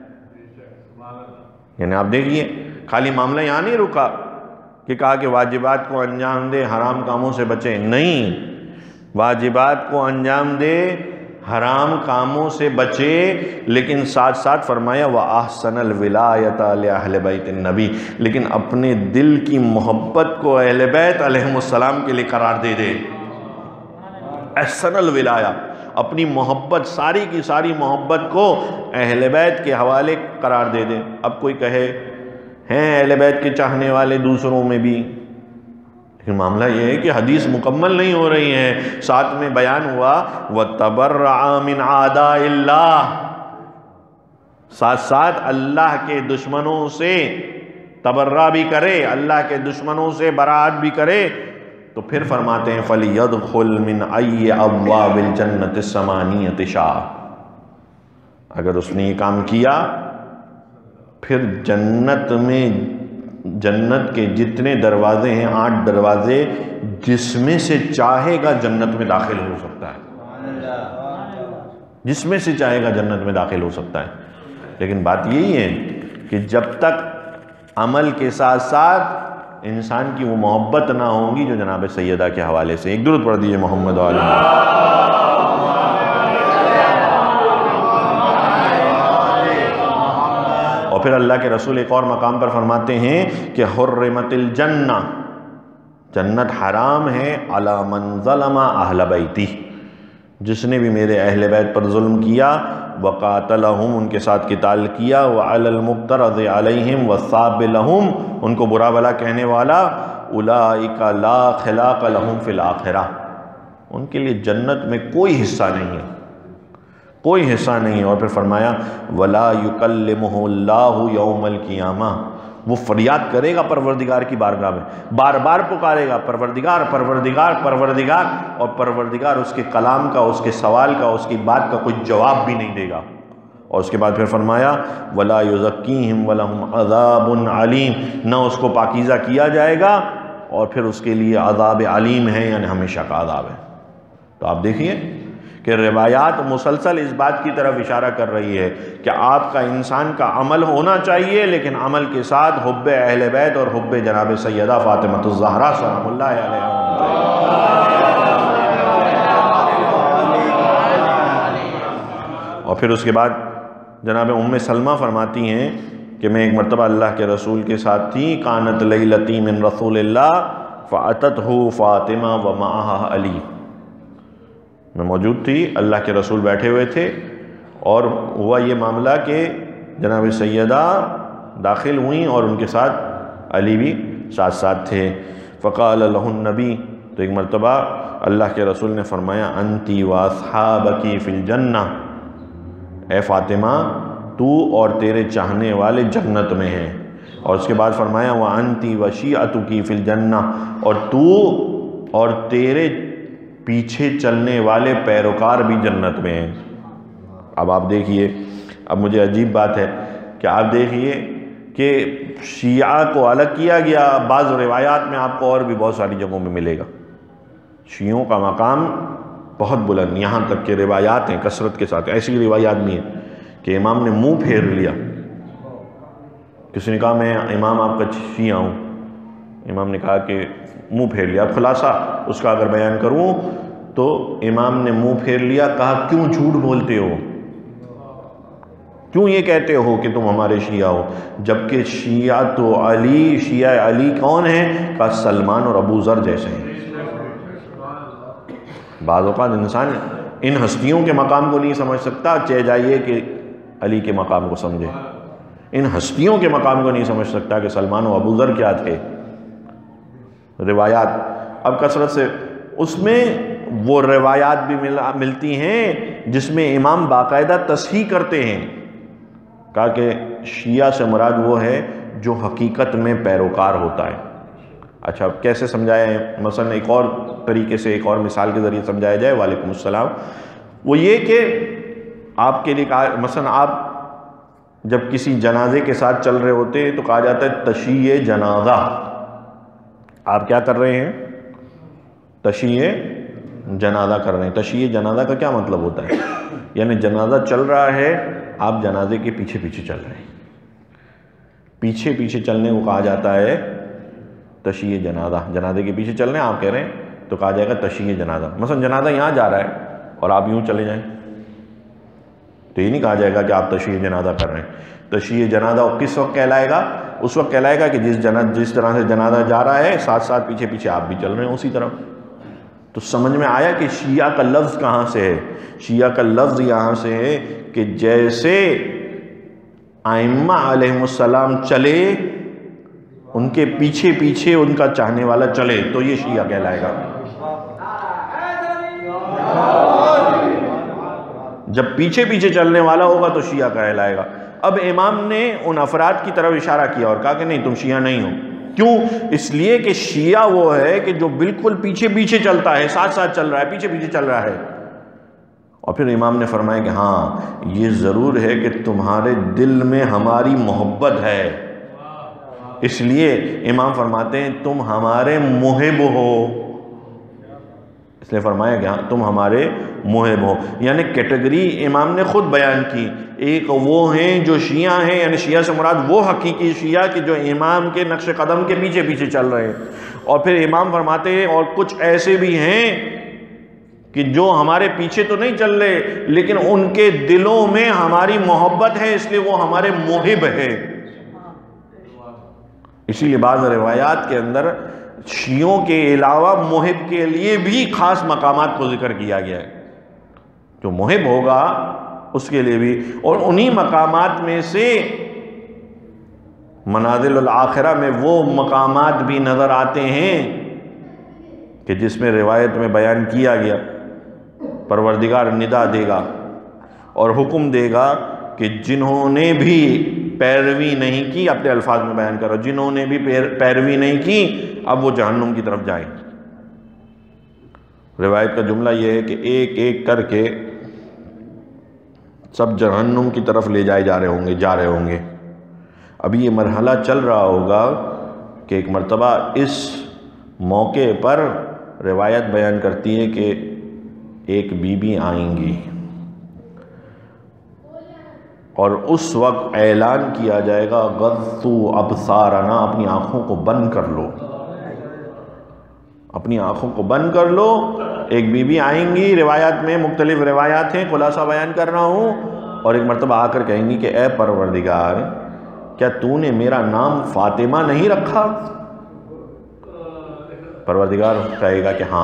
یعنی آپ دیکھیے خالی معاملہ یہاں نہیں رکا کہ کہا کہ واجبات کو انجام دے حرام کاموں سے بچے، نہیں، واجبات کو انجام دے حرام کاموں سے بچے، لیکن ساتھ ساتھ فرمایا وَأَحْسَنَ الْوِلَایَةَ لِأَهْلِ بَيْتِ النَّبِيِّ، لیکن اپنے دل کی محبت کو اہل بیت علیہم السلام کے لئے قرار دے دے۔ احسن الولایہ، اپنی محبت ساری کی ساری محبت کو اہل بیت کے حوالے قرار دے دے۔ اب کوئی کہے ہیں اہل بیت کے چاہنے والے دوسروں میں بھی، لیکن معاملہ یہ ہے کہ حدیث مکمل نہیں ہو رہی ہے۔ ساتھ میں بیان ہوا وَتَبَرَّعَ مِنْ عَادَاءِ اللَّهِ، ساتھ ساتھ اللہ کے دشمنوں سے تبرہ بھی کرے، اللہ کے دشمنوں سے برات بھی کرے، تو پھر فرماتے ہیں فَلْيَدْخُلْ مِنْ أَيِّ أَبْوَابِ الْجَنَّةِ الثَّمَانِيَةِ شَاءَ۔ اگر اس نے یہ کام کیا پھر جنت میں، جنت کے جتنے دروازے ہیں 8 دروازے، جس میں سے چاہے گا جنت میں داخل ہو سکتا ہے، جس میں سے چاہے گا جنت میں داخل ہو سکتا ہے۔ لیکن بات یہی ہے کہ جب تک عمل کے ساتھ ساتھ انسان کی وہ محبت نہ ہوں گی جو جناب سیدہ کے حوالے سے۔ ایک درود پڑھ دیجئے محمد و آل محمد۔ اور پھر اللہ کے رسول ایک اور مقام پر فرماتے ہیں کہ حرمت الجنہ، جنت حرام ہے علی من ظلم اہل بیتی، جس نے بھی میرے اہل بیت پر ظلم کیا، وقاتلہم، ان کے ساتھ قتال کیا، وعلی المبترض علیہم والصاب لہم، ان کو برا بلا کہنے والا، اولئک لا خلاق لہم فی الآخرہ، ان کے لیے جنت میں کوئی حصہ نہیں ہے، کوئی حصہ نہیں ہے۔ اور پھر فرمایا ولا یکلمہ اللہ یوم القیامہ، وہ فریاد کرے گا پروردگار کی بارگاہ میں، بار بار پکارے گا پروردگار پروردگار پروردگار، اور پروردگار اس کے کلام کا، اس کے سوال کا، اس کی بات کا کوئی جواب بھی نہیں دے گا۔ اور اس کے بعد پھر فرمایا ولا یزکیہم ولہم عذاب علیم، نہ اس کو پاکیزہ کیا جائے گا اور پھر اس کے لیے عذاب علیم ہے، یعنی ہمیشہ کا عذاب ہے۔ تو آپ دیکھیے کہ روایات مسلسل اس بات کی طرف اشارہ کر رہی ہے کہ آپ کا، انسان کا عمل ہونا چاہیے، لیکن عمل کے ساتھ حب اہل بیت اور حب جناب سیدہ فاطمہ الزہرا سلام اللہ علیہ ہونا چاہیے۔ اور پھر اس کے بعد جناب ام سلمہ فرماتی ہیں کہ میں ایک مرتبہ اللہ کے رسول کے ساتھ تھی، کانت لیلتی من رسول اللہ فاتتہ فاطمہ ومعہا علی، میں موجود تھی، اللہ کے رسول بیٹھے ہوئے تھے، اور ہوا یہ معاملہ کہ جناب سیدہ داخل ہوئیں اور ان کے ساتھ علی بھی ساتھ ساتھ تھے۔ فقال لہ النبی، تو ایک مرتبہ اللہ کے رسول نے فرمایا انتی واصحابکی فی الجنہ، اے فاطمہ تو اور تیرے چاہنے والے جنت میں ہیں۔ اور اس کے بعد فرمایا وانتی وشیعتکی فی الجنہ، اور تو اور تیرے پیچھے چلنے والے پیروکار بھی جنت میں ہیں۔ اب آپ دیکھیے، اب مجھے عجیب بات ہے کہ آپ دیکھیے کہ شیعہ کو الگ کیا گیا، بعض روایات میں آپ کو اور بھی بہت ساری جگہوں میں ملے گا، شیعوں کا مقام بہت بلند، یہاں تک کہ روایات ہیں کثرت کے ساتھ، ایسی روایات بھی ہیں کہ امام نے منہ پھیر لیا، کسی نے کہا میں امام آپ کا شیعہ ہوں، امام نے کہا کہ منہ پھیر لیا۔ اب خلاصہ اس کا اگر بیان کروں تو امام نے منہ پھیر لیا، کہا کیوں جھوٹ بولتے ہو، کیوں یہ کہتے ہو کہ تم ہمارے شیعہ ہو، جبکہ شیعہ تو علی، شیعہ علی کون ہیں، کہا سلمان اور ابو ذر جیسے ہیں۔ بعض اوقات انسان ان ہستیوں کے مقام کو نہیں سمجھ سکتا، چاہے جائیے کہ علی کے مقام کو سمجھے، ان ہستیوں کے مقام کو نہیں سمجھ سکتا کہ سلمان و ابو ذر کیا تھے۔ روایات اب کثرت سے اس میں وہ روایات بھی ملتی ہیں جس میں امام باقاعدہ تصحیح کرتے ہیں، کہا کہ شیعہ سے مراد وہ ہے جو حقیقت میں پیروکار ہوتا ہے۔ اچھا اب کیسے سمجھایا ہے، مثلا ایک اور طریقے سے، ایک اور مثال کے ذریعے سمجھایا جائے، وعلیکم السلام، وہ یہ کہ آپ کے لیے مثلا آپ جب کسی جنازے کے ساتھ چل رہے ہوتے ہیں تو کہا جاتا ہے تشییع جنازہ، آپ کیا کر رہے ہیں، تشییع جنازہ کر رہے ہیں۔ تشییع جنازہ کا کیا مطلب ہوتا ہے، یعنی جنازہ چل رہا ہے، آپ جنازے کے پیچھے پیچھے چل رہے ہیں، پیچھے پیچھے چلنے کو کہا جاتا ہے تشییع جنازہ، جنازے کے پیچھے چل رہے ہیں آپ کہہ رہے ہیں تو کہا جائے گا تشییع جنازہ۔ مثلا جنازہ یہاں جا رہا ہے اور آپ یوں چلے جائیں تو یہ نہیں کہا جائے گا کہ آپ تشییع جنازہ کر رہے ہیں۔ تشییع جنازہ کس وقت کہلائے گا، اس وقت کہلائے گا کہ جس طرح سے جنازہ جا رہا ہے ساتھ ساتھ پیچھے پیچھے آپ بھی چل رہے ہیں اسی طرح۔ تو سمجھ میں آیا کہ شیعہ کا لفظ کہاں سے ہے، شیعہ کا لفظ یہاں سے ہے کہ جیسے ائمہ علیہ السلام چلے ان کے پیچھے پیچھے ان کا چاہنے والا چلے تو یہ شیعہ کہلائے گا۔ جب پیچھے پیچھے چلنے والا ہوگا تو شیعہ کہلائے گا۔ اب امام نے ان افراد کی طرف اشارہ کیا اور کہا کہ نہیں تم شیعہ نہیں ہو. کیوں؟ اس لیے کہ شیعہ وہ ہے کہ جو بالکل پیچھے پیچھے چلتا ہے، ساتھ ساتھ چل رہا ہے، پیچھے پیچھے چل رہا ہے. اور پھر امام نے فرمایا کہ ہاں یہ ضرور ہے کہ تمہارے دل میں ہماری محبت ہے، اس لیے امام فرماتے ہیں تم ہمارے محب ہو. اس لیے فرمایا کہ ہاں تم ہمارے محب ہو. یعنی کیٹیگری امام نے خود بیان کی. ایک وہ ہیں جو شیعہ ہیں، یعنی شیعہ سے مراد وہ حقیقی شیعہ کہ جو امام کے نقش قدم کے پیچھے پیچھے چل رہے ہیں. اور پھر امام فرماتے ہیں اور کچھ ایسے بھی ہیں کہ جو ہمارے پیچھے تو نہیں چل رہے لیکن ان کے دلوں میں ہماری محبت ہے، اس لیے وہ ہمارے محب ہیں. اسی لیے بعض روایات کے اندر شیعوں کے علاوہ محب کے لیے بھی خاص مقامات کو ذکر کیا گیا ہے. جو محب ہوگا اس کے لیے بھی. اور انہی مقامات میں سے منازل الآخرہ میں وہ مقامات بھی نظر آتے ہیں کہ جس میں روایت میں بیان کیا گیا پروردگار ندا دے گا اور حکم دے گا کہ جنہوں نے بھی پیروی نہیں کی، اپنے الفاظ میں بیان کرو، جنہوں نے بھی پیروی نہیں کی اب وہ جہنم کی طرف جائیں. روایت کا جملہ یہ ہے کہ ایک ایک کر کے سب جہنم کی طرف لے جا رہے ہوں گے. ابھی یہ مرحلہ چل رہا ہوگا کہ ایک مرتبہ اس موقع پر روایت بیان کرتی ہے کہ ایک بی بی آئیں گی اور اس وقت اعلان کیا جائے گا غضوا ابصارنا، اپنی آنکھوں کو بند کر لو، اپنی آنکھوں کو بند کر لو. ایک بی بی آئیں گی، روایات میں مختلف روایات ہیں، خلاصہ بیان کر رہا ہوں، اور ایک مرتبہ آ کر کہیں گی کہ اے پروردگار کیا تو نے میرا نام فاطمہ نہیں رکھا؟ پروردگار کہے گا کہ ہاں.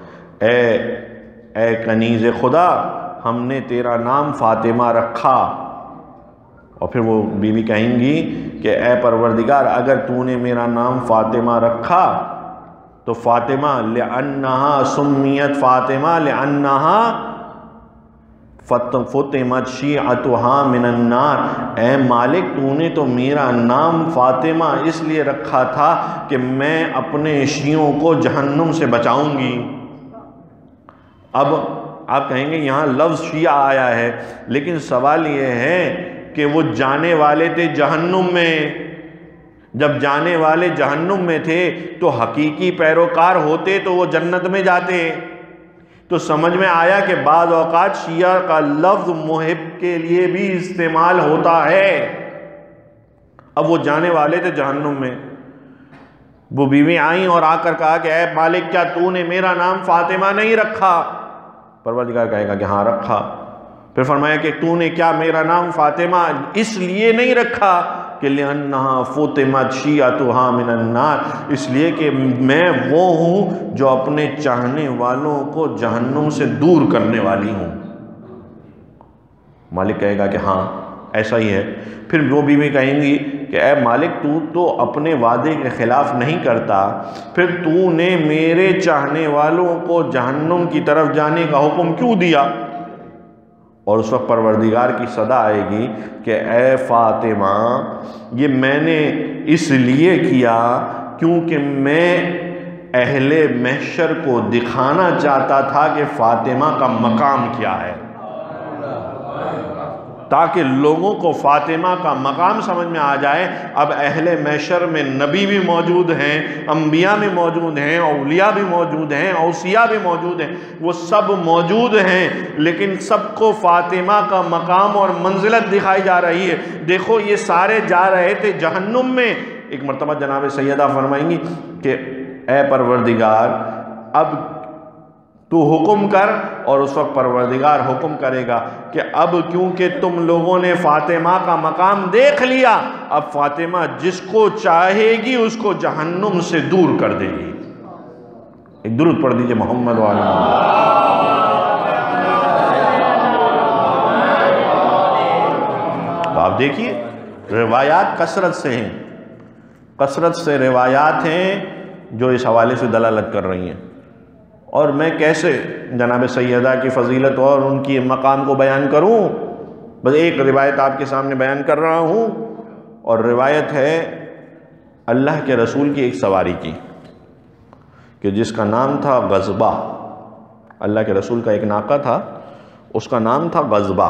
اے کنیز خدا ہم نے تیرا نام فاطمہ رکھا. اور پھر وہ بی بی کہیں گی کہ اے پروردگار اگر تو نے میرا نام فاطمہ رکھا تو فاطمہ لأنہا سمیت فاطمہ لأنہا فطمت شیعتها من النار. اے مالک تو نے تو میرا نام فاطمہ اس لیے رکھا تھا کہ میں اپنے شیعوں کو جہنم سے بچاؤں گی. اب آپ کہیں گے یہاں لفظ شیعہ آیا ہے، لیکن سوال یہ ہے کہ وہ جانے والے تھے جہنم میں. جب جانے والے جہنم میں تھے تو حقیقی پیروکار ہوتے تو وہ جنت میں جاتے. تو سمجھ میں آیا کہ بعض اوقات شیعہ کا لفظ محب کے لیے بھی استعمال ہوتا ہے. اب وہ جانے والے تھے جہنم میں، وہ بیوی آئیں اور آ کر کہا کہ اے مالک کیا تو نے میرا نام فاطمہ نہیں رکھا؟ پروردگار کہے گا کہ ہاں رکھا. پھر فرمایا کہ تو نے کیا میرا نام فاطمہ اس لیے نہیں رکھا کہ لأنہا فطمت شیعتها من النار، اس لیے کہ میں وہ ہوں جو اپنے چاہنے والوں کو جہنم سے دور کرنے والی ہوں. مالک کہے گا کہ ہاں ایسا ہی ہے. پھر وہ بیوی کہیں گی کہ اے مالک تو اپنے وعدے کے خلاف نہیں کرتا، پھر تو نے میرے چاہنے والوں کو جہنم کی طرف جانے کا حکم کیوں دیا؟ اور اس وقت پروردگار کی صدا آئے گی کہ اے فاطمہ یہ میں نے اس لیے کیا کیونکہ میں اہل محشر کو دکھانا چاہتا تھا کہ فاطمہ کا مقام کیا ہے، تاکہ لوگوں کو فاطمہ کا مقام سمجھ میں آ جائے. اب اہل محشر میں نبی بھی موجود ہیں، انبیاء بھی موجود ہیں، اولیاء بھی موجود ہیں، اوصیاء بھی موجود ہیں، وہ سب موجود ہیں، لیکن سب کو فاطمہ کا مقام اور منزلت دکھائی جا رہی ہے. دیکھو یہ سارے جا رہے تھے جہنم میں. ایک مرتبہ جناب سیدہ فرمائیں گی کہ اے پروردگار اب تو حکم کر، اور اس وقت پروردگار حکم کرے گا کہ اب کیونکہ تم لوگوں نے فاطمہ کا مقام دیکھ لیا، اب فاطمہ جس کو چاہے گی اس کو جہنم سے دور کر دے گی. ایک درود پڑھ دیجئے محمد و آل محمد. تو آپ دیکھیے روایات کثرت سے ہیں، کثرت سے روایات ہیں جو اس حوالے سے دلالت کر رہی ہیں. اور میں کیسے جناب سیدہ کی فضیلت اور ان کی مقام کو بیان کروں؟ بس ایک روایت آپ کے سامنے بیان کر رہا ہوں، اور روایت ہے اللہ کے رسول کی ایک سواری کی کہ جس کا نام تھا غضبہ۔ اللہ کے رسول کا ایک ناقہ تھا، اس کا نام تھا غضبہ۔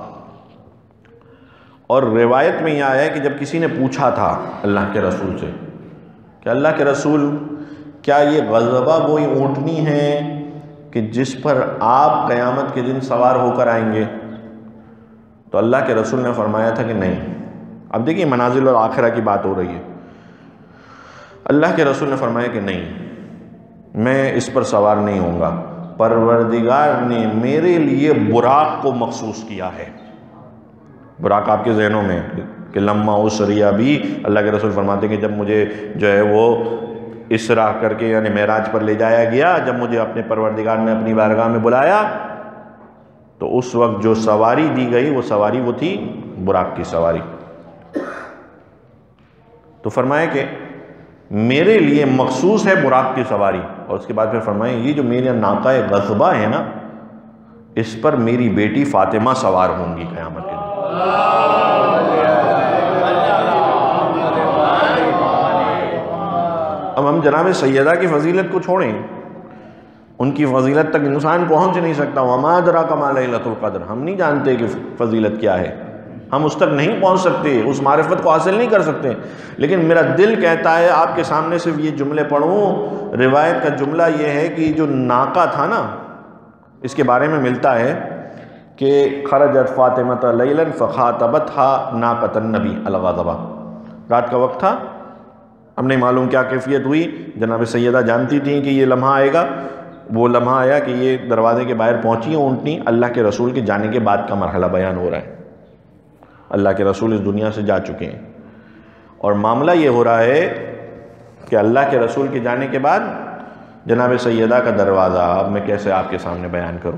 اور روایت میں یہ آیا ہے کہ جب کسی نے پوچھا تھا اللہ کے رسول سے کہ اللہ کے رسول کیا یہ غضبہ وہی اونٹنی ہے کہ جس پر آپ قیامت کے دن سوار ہو کر آئیں گے؟ تو اللہ کے رسول نے فرمایا تھا کہ نہیں۔ اب دیکھیے منازل اور آخرہ کی بات ہو رہی ہے۔ اللہ کے رسول نے فرمایا کہ نہیں، میں اس پر سوار نہیں ہوں گا، پروردگار نے میرے لیے براق کو مخصوص کیا ہے۔ براق آپ کے ذہنوں میں کہ لما اسریا بھی اللہ کے رسول فرماتے ہیں کہ جب مجھے جو ہے وہ اسرا کر کے یعنی معراج پر لے جایا گیا، جب مجھے اپنے پروردگار نے اپنی بارگاہ میں بلایا تو اس وقت جو سواری دی گئی وہ سواری وہ تھی براق کی سواری۔ تو فرمایا کہ میرے لیے مخصوص ہے براق کی سواری، اور اس کے بعد پھر فرمایا یہ جو میرے ناقہ غضبہ ہے نا، اس پر میری بیٹی فاطمہ سوار ہوں گی قیامت کے دن۔ اب ہم جناب سیدہ کی فضیلت کو چھوڑیں، ان کی فضیلت تک انسان پہنچ نہیں سکتا۔ وما ادراک ما لیلۃ القدر، ہم نہیں جانتے کہ فضیلت کیا ہے، ہم اس تک نہیں پہنچ سکتے، اس معرفت کو حاصل نہیں کر سکتے۔ لیکن میرا دل کہتا ہے آپ کے سامنے صرف یہ جملے پڑھوں۔ روایت کا جملہ یہ ہے کہ جو ناقہ تھا نا، اس کے بارے میں ملتا ہے کہ خرجت فاطمہ لیلا فخاطبتها ناقۃ النبی الغضبہ، رات کا وقت تھا، اب نہیں معلوم کیا کیفیت ہوئی، جناب سیدہ جانتی تھیں کہ یہ لمحہ آئے گا۔ وہ لمحہ آیا کہ یہ دروازے کے باہر پہنچی ہیں اونٹنی، اللہ کے رسول کے جانے کے بعد کا مرحلہ بیان ہو رہا ہے۔ اللہ کے رسول اس دنیا سے جا چکے ہیں، اور معاملہ یہ ہو رہا ہے کہ اللہ کے رسول کے جانے کے بعد جناب سیدہ کا دروازہ، اب میں کیسے آپ کے سامنے بیان کروں۔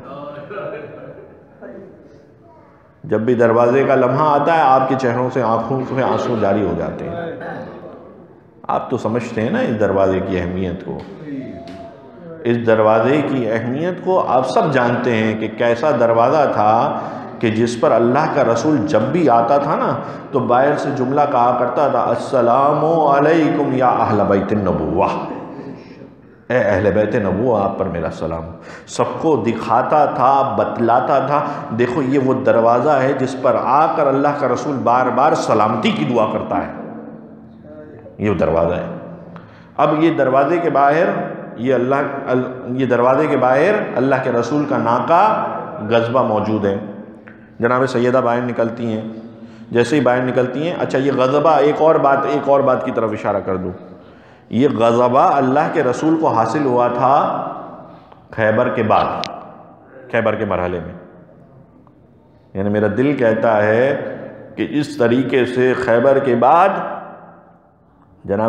جب بھی دروازے کا لمحہ آتا ہے آپ کے چہروں سے آنکھوں سے آنسو جاری ہو جاتے ہیں۔ آپ تو سمجھتے ہیں نا اس دروازے کی اہمیت کو، اس دروازے کی اہمیت کو آپ سب جانتے ہیں کہ کیسا دروازہ تھا کہ جس پر اللہ کا رسول جب بھی آتا تھا نا تو باہر سے جملہ کہا کرتا تھا السلام علیکم یا اہل بیت النبوہ، اے اہل بیت نبوہ آپ پر میرا سلام۔ سب کو دکھاتا تھا، بتلاتا تھا، دیکھو یہ وہ دروازہ ہے جس پر آ کر اللہ کا رسول بار بار سلامتی کی دعا کرتا ہے، یہ دروازہ ہے۔ اب یہ دروازے کے باہر یہ دروازے کے باہر اللہ کے رسول کا ناقہ غضبہ موجود ہے۔ جناب سیدہ باہر نکلتی ہیں، جیسے ہی باہر نکلتی ہیں، اچھا یہ غضبہ ایک اور بات کی طرف اشارہ کر دوں، یہ غضبہ اللہ کے رسول کو حاصل ہوا تھا خیبر کے بعد، خیبر کے مرحلے میں۔ یعنی میرا دل کہتا ہے کہ اس طریقے سے خیبر کے بعد جناب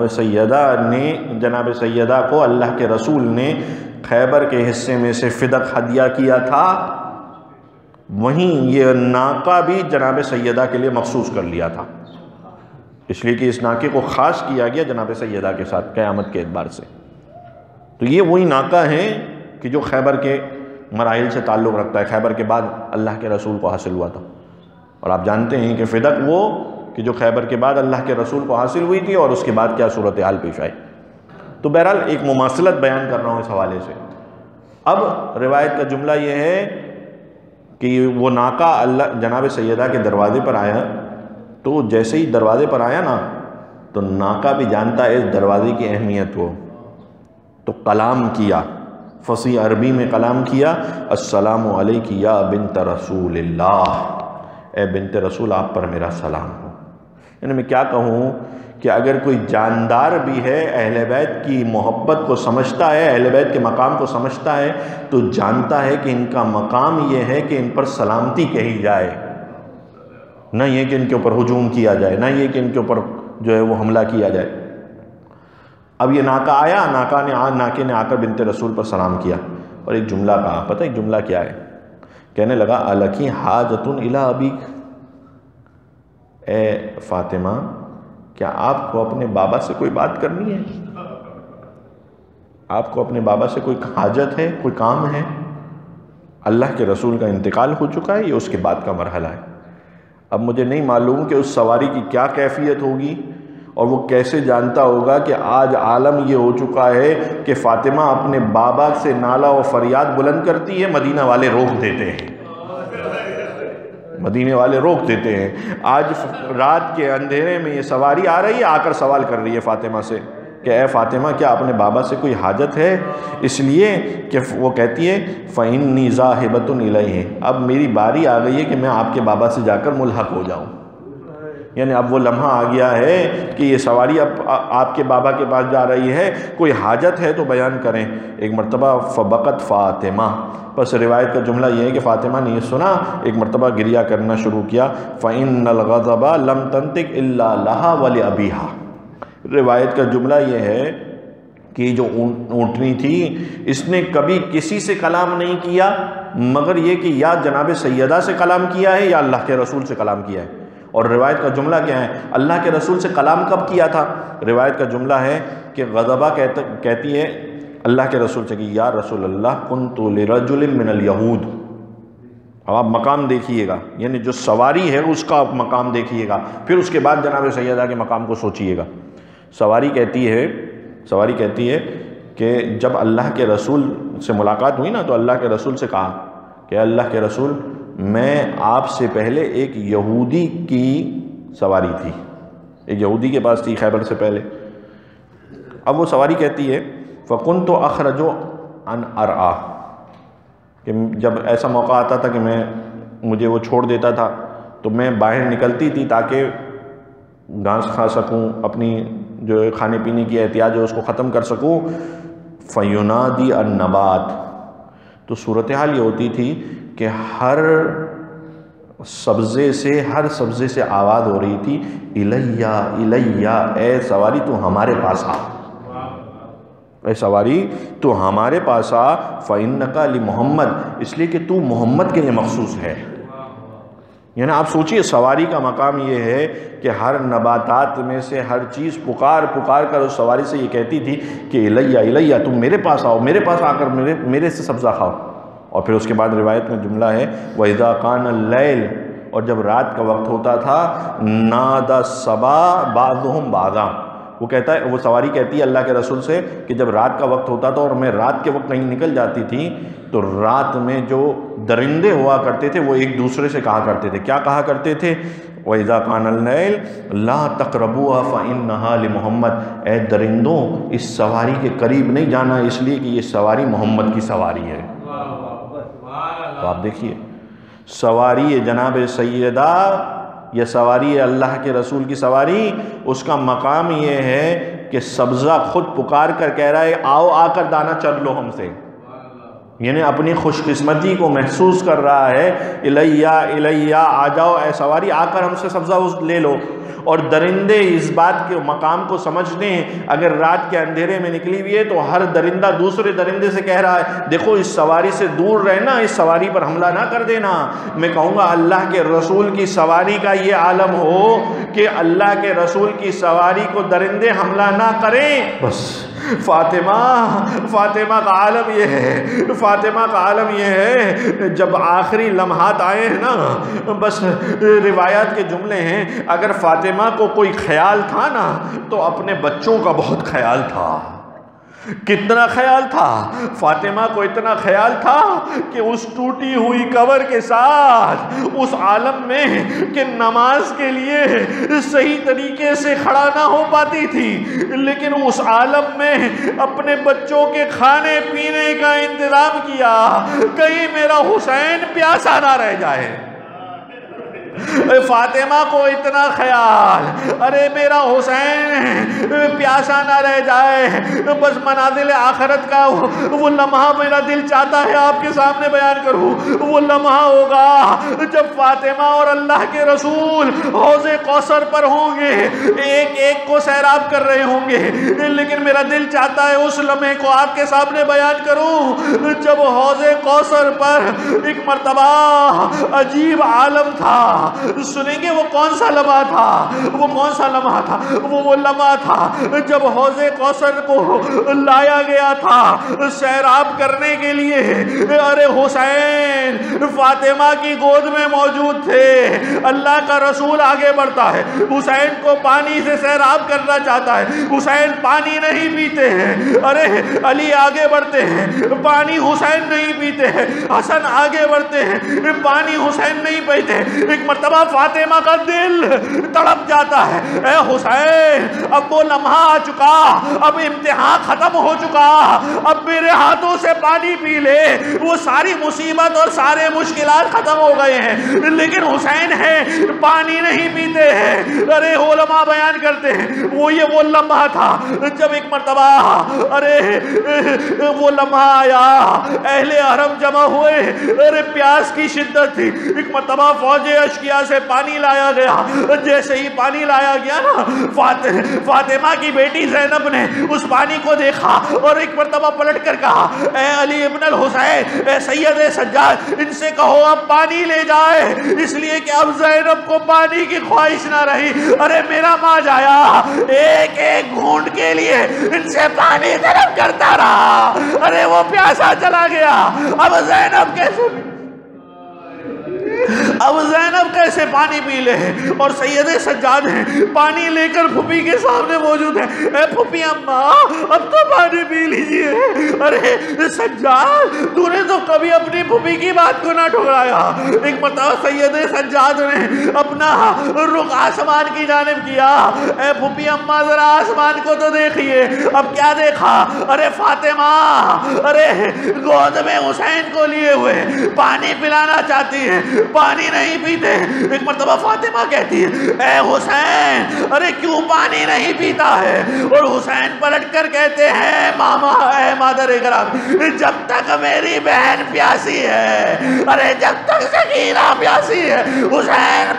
سیدہ کو اللہ کے رسول نے خیبر کے حصے میں سے فدق ہدیہ کیا تھا، وہیں یہ ناقہ بھی جناب سیدہ کے لیے مخصوص کر لیا تھا، اس لیے کہ اس ناقے کو خاص کیا گیا جناب سیدہ کے ساتھ قیامت کے اعتبار سے۔ تو یہ وہی ناقہ ہیں کہ جو خیبر کے مراحل سے تعلق رکھتا ہے، خیبر کے بعد اللہ کے رسول کو حاصل ہوا تھا۔ اور آپ جانتے ہیں کہ فدق وہ کہ جو خیبر کے بعد اللہ کے رسول کو حاصل ہوئی تھی اور اس کے بعد کیا صورتحال پیش آئی۔ تو بہرحال ایک مماثلت بیان کر رہا ہوں اس حوالے سے۔ اب روایت کا جملہ یہ ہے کہ وہ ناقہ جناب سیدہ کے دروازے پر آیا، تو جیسے ہی دروازے پر آیا نا تو ناقہ بھی جانتا ہے اس دروازے کی اہمیت کو، تو کلام کیا، فصیح عربی میں کلام کیا، السلام علیک یا بنت رسول اللہ، اے بنت رسول آپ پر میرا سلام ہو۔ یعنی میں کیا کہوں کہ اگر کوئی جاندار بھی ہے اہل بیت کی محبت کو سمجھتا ہے، اہل بیت کے مقام کو سمجھتا ہے، تو جانتا ہے کہ ان کا مقام یہ ہے کہ ان پر سلامتی کہی جائے، نہ یہ کہ ان کے اوپر ہجوم کیا جائے، نہ یہ کہ ان کے اوپر جو ہے وہ حملہ کیا جائے۔ اب یہ ناقہ آیا، ناقے نے آ کر بنت رسول پر سلام کیا اور ایک جملہ کہا، پتہ ایک جملہ کیا ہے؟ کہنے لگا الکی حاجۃ الی ابیک، اے فاطمہ کیا آپ کو اپنے بابا سے کوئی بات کرنی ہے؟ آپ کو اپنے بابا سے کوئی حاجت ہے، کوئی کام ہے؟ اللہ کے رسول کا انتقال ہو چکا ہے، یہ اس کے بعد کا مرحلہ ہے۔ اب مجھے نہیں معلوم کہ اس سواری کی کیا کیفیت ہوگی اور وہ کیسے جانتا ہوگا کہ آج عالم یہ ہو چکا ہے کہ فاطمہ اپنے بابا سے نالہ و فریاد بلند کرتی ہے، مدینہ والے روک دیتے ہیں، مدینے والے روک دیتے ہیں۔ آج رات کے اندھیرے میں یہ سواری آ رہی ہے، آ کر سوال کر رہی ہے فاطمہ سے کہ اے فاطمہ کیا اپنے بابا سے کوئی حاجت ہے؟ اس لیے کہ وہ کہتی ہے فَإِنِّي ذَاهِبَةٌ إِلَيْهِ، اب میری باری آ گئی ہے کہ میں آپ کے بابا سے جا کر ملحق ہو جاؤں، یعنی اب وہ لمحہ آ گیا ہے کہ یہ سواری اب آپ کے بابا کے پاس جا رہی ہے، کوئی حاجت ہے تو بیان کریں۔ ایک مرتبہ فبقت فاطمہ، بس روایت کا جملہ یہ ہے کہ فاطمہ نے یہ سنا، ایک مرتبہ گریہ کرنا شروع کیا۔ فَإِنَّ الْغَضَبَ لَمْ تَنْطِقْ إِلَّا لَهَا وَلِأَبِيهَا، روایت کا جملہ یہ ہے کہ جو اونٹنی تھی اس نے کبھی کسی سے کلام نہیں کیا مگر یہ کہ یا جناب سیدہ سے کلام کیا ہے یا اللہ کے رسول سے کلام کیا ہے۔ اور روایت کا جملہ کیا ہے؟ اللہ کے رسول سے کلام کب کیا تھا؟ روایت کا جملہ ہے کہ غضبہ کہتی ہے اللہ کے رسول سے کہ یا رسول اللہ کنت لرجل من الیہود۔ اب آپ مقام دیکھیے گا، یعنی جو سواری ہے اس کا مقام دیکھیے گا، پھر اس کے بعد جناب سیدہ کے مقام کو سوچیے گا۔ سواری کہتی ہے کہ جب اللہ کے رسول سے ملاقات ہوئی نا تو اللہ کے رسول سے کہا کہ اللہ کے رسول میں آپ سے پہلے ایک یہودی کی سواری تھی، ایک یہودی کے پاس تھی خیبر سے پہلے۔ اب وہ سواری کہتی ہے فَكُنْتُ أَخْرَجُ عَنْ أَرْعَى، کہ جب ایسا موقع آتا تھا کہ مجھے وہ چھوڑ دیتا تھا تو میں باہر نکلتی تھی تاکہ گھاس کھا سکوں، اپنی جو کھانے پینے کی احتیاج ہے اس کو ختم کر سکوں۔ فَيُنَادِي النَّبَاتِ، تو صورتحال یہ ہوتی تھی کہ ہر سبزے سے آواز ہو رہی تھی الیہ الیہ، اے سواری تو ہمارے پاس آ، اے سواری تو ہمارے پاس آ، فَإِنَّكَ لِمُحَمَّد، اس لیے کہ تو محمد کے لیے مخصوص ہے۔ یعنی آپ سوچئے سواری کا مقام یہ ہے کہ ہر نباتات میں سے ہر چیز پکار کر اس سواری سے یہ کہتی تھی کہ الیہ الیہ، تم میرے پاس آؤ، میرے پاس آ کر میرے سے سبزہ کھاؤ۔ اور پھر اس کے بعد روایت میں جملہ ہے وَإِذَا كَانَ اللَّيْلُ، اور جب رات کا وقت ہوتا تھا نَادَى الصَّبَا بَعْضُهُمْ بَعْضًا، وہ سواری کہتی ہے اللہ کے رسول سے کہ جب رات کا وقت ہوتا تھا اور میں رات کے وقت کہیں نکل جاتی تھی تو رات میں جو درندے ہوا کرتے تھے وہ ایک دوسرے سے کہا کرتے تھے، کیا کہا کرتے تھے؟ وَإِذَا كَانَ اللَّيْلُ لَا تَقْرَبُوهَا فَإِنَّهَا لِمُحَمَّد، اے درندوں اس سواری کے قریب نہیں جانا اس لیے کہ یہ سواری محمد کی سواری ہے۔ تو آپ دیکھیے سواری جناب سیدہ یا سواری اللہ کے رسول کی سواری، اس کا مقام یہ ہے کہ سبزہ خود پکار کر کہہ رہا ہے آؤ آ کر دانا چر لو ہم سے، یعنی اپنی خوش قسمتی کو محسوس کر رہا ہے الیہ الیہ، آ جاؤ اے سواری آ کر ہم سے سبزہ لے لو۔ اور درندے اس بات کے مقام کو سمجھتے ہیں، اگر رات کے اندھیرے میں نکلی ہوئی ہے تو ہر درندہ دوسرے درندے سے کہہ رہا ہے دیکھو اس سواری سے دور رہنا، اس سواری پر حملہ نہ کر دینا۔ میں کہوں گا اللہ کے رسول کی سواری کا یہ عالم ہو کہ اللہ کے رسول کی سواری کو درندے حملہ نہ کریں، بس فاطمہ کا عالم یہ ہے، فاطمہ کا عالم یہ ہے جب آخری لمحات آئے ہیں نا، بس روایات کے جملے ہیں اگر فاطمہ کو کوئی خیال تھا نا تو اپنے بچوں کا بہت خیال تھا۔ کتنا خیال تھا فاطمہ کو؟ اتنا خیال تھا کہ اس ٹوٹی ہوئی قبر کے ساتھ اس عالم میں کہ نماز کے لیے صحیح طریقے سے کھڑا نہ ہو پاتی تھی، لیکن اس عالم میں اپنے بچوں کے کھانے پینے کا انتظام کیا، کہیں میرا حسین پیاسا نہ رہ جائے۔ فاطمہ کو اتنا خیال، ارے میرا حسین پیاسا نہ رہ جائے، بس منازل آخرت کا وہ لمحہ میرا دل چاہتا ہے آپ کے سامنے بیان کروں۔ وہ لمحہ ہوگا جب فاطمہ اور اللہ کے رسول حوض کوثر پر ہوں گے، ایک ایک کو سیراب کر رہے ہوں گے، لیکن میرا دل چاہتا ہے اس لمحے کو آپ کے سامنے بیان کروں جب حوض کوثر پر ایک مرتبہ عجیب عالم تھا، سنیں گے وہ کون سا لمحہ تھا، وہ کون سا لمحہ تھا؟ وہ لمحہ تھا جب حوض کوثر کو لایا گیا تھا سیراب کرنے کے لیے۔ ارے حسین فاطمہ کی گود میں موجود تھے، اللہ کا رسول آگے بڑھتا ہے، حسین کو پانی سے سیراب کرنا چاہتا ہے، حسین پانی نہیں پیتے ہیں۔ ارے علی آگے بڑھتے ہیں، پانی حسین نہیں پیتے ہیں، حسن آگے بڑھتے ہیں، پانی حسین نہیں پیتے۔ ایک مرتبہ فاطمہ کا دل تڑپ جاتا ہے، اے حسین اب وہ لمحہ آ چکا، اب امتحان ختم ہو چکا، اب میرے ہاتھوں سے پانی پی لے، وہ ساری مصیبت اور سارے مشکلات ختم ہو گئے ہیں، لیکن حسین ہے پانی نہیں پیتے ہیں۔ ارے علماء بیان کرتے ہیں وہ لمحہ تھا جب ایک مرتبہ ارے وہ لمحہ آیا، اہل حرم جمع ہوئے، ارے پیاس کی شدت تھی، ایک مرتبہ فوج اشقیاء سے پانی لایا گیا، جیسے ہی پانی لایا گیا نا فاطمہ کی بیٹی زینب نے اس پانی کو دیکھا اور ایک مرتبہ پلٹ کر کہا، اے علی ابن الحسین، اے سید سجاد، ان سے کہو اب پانی لے جائے، اس لیے کہ اب زینب کو پانی کی خواہش نہ رہی۔ ارے میرا ماں جایا ایک ایک گھونٹ کے لیے ان سے پانی طلب کرتا رہا، ارے وہ پیاسا چلا گیا۔ اب زینب کیسے پانی پی لے؟ اور سید سجاد ہیں پانی لے کر پھوپھی کے سامنے موجود ہیں، اے پھوپھی اماں اب تو پانی پی لیجئے۔ ارے سجاد تو نے تو کبھی اپنی پھوپھی کی بات کو نہ ٹھکرایا۔ ایک مرتبہ سید سجاد نے اپنا رخ آسمان کی جانب کیا، اے پھوپھی اماں ذرا آسمان کو تو دیکھیے۔ اب کیا دیکھا؟ ارے فاطمہ ارے گود میں حسین کو لیے ہوئے پانی پلانا چاہتی ہے، پانی نہیں پیتے۔ ایک مرتبہ فاطمہ کہتی ہے، اے حسین ارے کیوں پانی نہیں پیتا ہے؟ اور حسین پلٹ کر کہتے ہیں، ماما اے مادر کرام، جب تک میری بہن پیاسی ہے، ارے جب تک سکینہ پیاسی ہے، حسین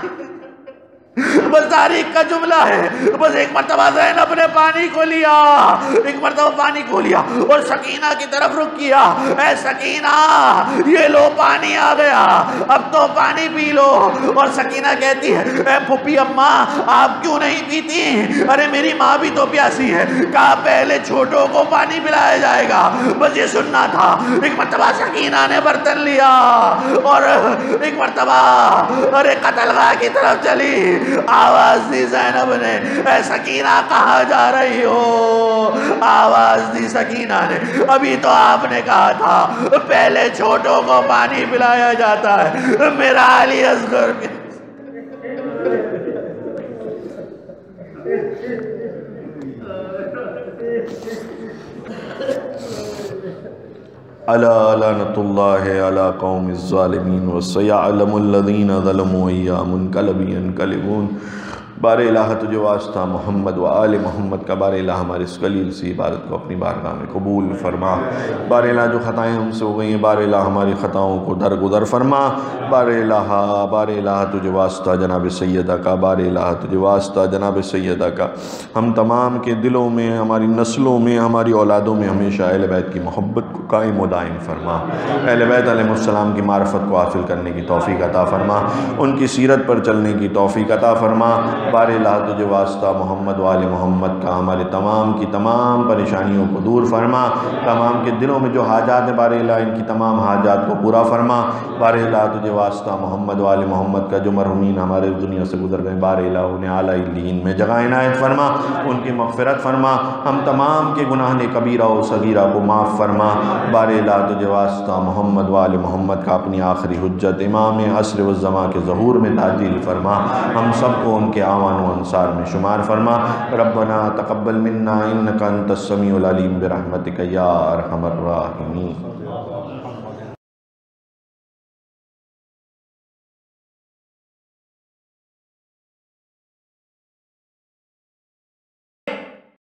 بس تاریخ کا جملہ ہے۔ بس ایک مرتبہ زینب نے پانی کو لیا، ایک مرتبہ پانی کو لیا اور سکینہ کی طرف رخ کیا، اے سکینہ یہ لو پانی آ گیا، اب تو پانی پی لو۔ اور سکینہ کہتی ہے، اے پھوپھی اماں آپ کیوں نہیں پیتی؟ ارے میری ماں بھی تو پیاسی ہے۔ کہا پہلے چھوٹوں کو پانی پلایا جائے گا، بس یہ سننا تھا۔ ایک مرتبہ سکینہ نے برتن لیا اور ایک مرتبہ ارے قتل گاہ کی طرف چلی، آواز دی زینب نے، اے سکینہ کہاں جا رہی ہو؟ آواز دی سکینہ نے، ابھی تو آپ نے کہا تھا پہلے چھوٹوں کو پانی پلایا جاتا ہے، میرا علی اصغر بھی الا لعنۃ اللہ علی قوم الظالمین وسیعلم الذین ظلموا ایہا منقلب ینقلبون۔ بار الہ تجھے واسطہ محمد و آل محمد کا، بار الہ ہمارے اس قلیل سی عبادت کو اپنی بارگاہ میں قبول فرما۔ بار الہ جو خطائیں ہم سے ہو گئی ہیں، بار الہ ہماری خطاؤں کو درگزر فرما۔ بار الہ تجھے واسطہ جناب سیدہ کا، بار الہ تجھے واسطہ جناب سیدہ کا، ہم تمام کے دلوں میں، ہماری نسلوں میں، ہماری اولادوں میں ہمیشہ اہل بیت کی محبت کو قائم و دائم فرما۔ اہل بیت علیہ السلام کی معرفت کو حاصل کرنے کی توفیق عطا فرما، ان کی سیرت پر چلنے کی توفیق عطا فرما۔ بار الہ تجھے واسطہ محمد و آل محمد کا ہمارے تمام کی تمام پریشانیوں کو دور فرما، تمام کے دلوں میں جو حاجات ہیں بار الہ ان کی تمام حاجات کو پورا فرما۔ بار الہ تجھے واسطہ محمد و آل محمد کا جو مرحومین ہمارے دنیا سے گزر گئے، بار الہ انہیں اعلیٰ علیین میں جگہ عنایت فرما، ان کی مغفرت فرما، ہم تمام کے گناہ کبیرہ و صغیرہ کو معاف فرما۔ بار الہ تجھے واسطہ محمد و آل محمد کا اپنی آخری حجت امام عصر والزمان کے ظہور میں تعجیل فرما، ہم سب کو ان کے آوان و انصار میں شمار فرما۔ ربنا تقبل منا انک انت السمیع العلیم برحمتک یا ارحم الراحمین۔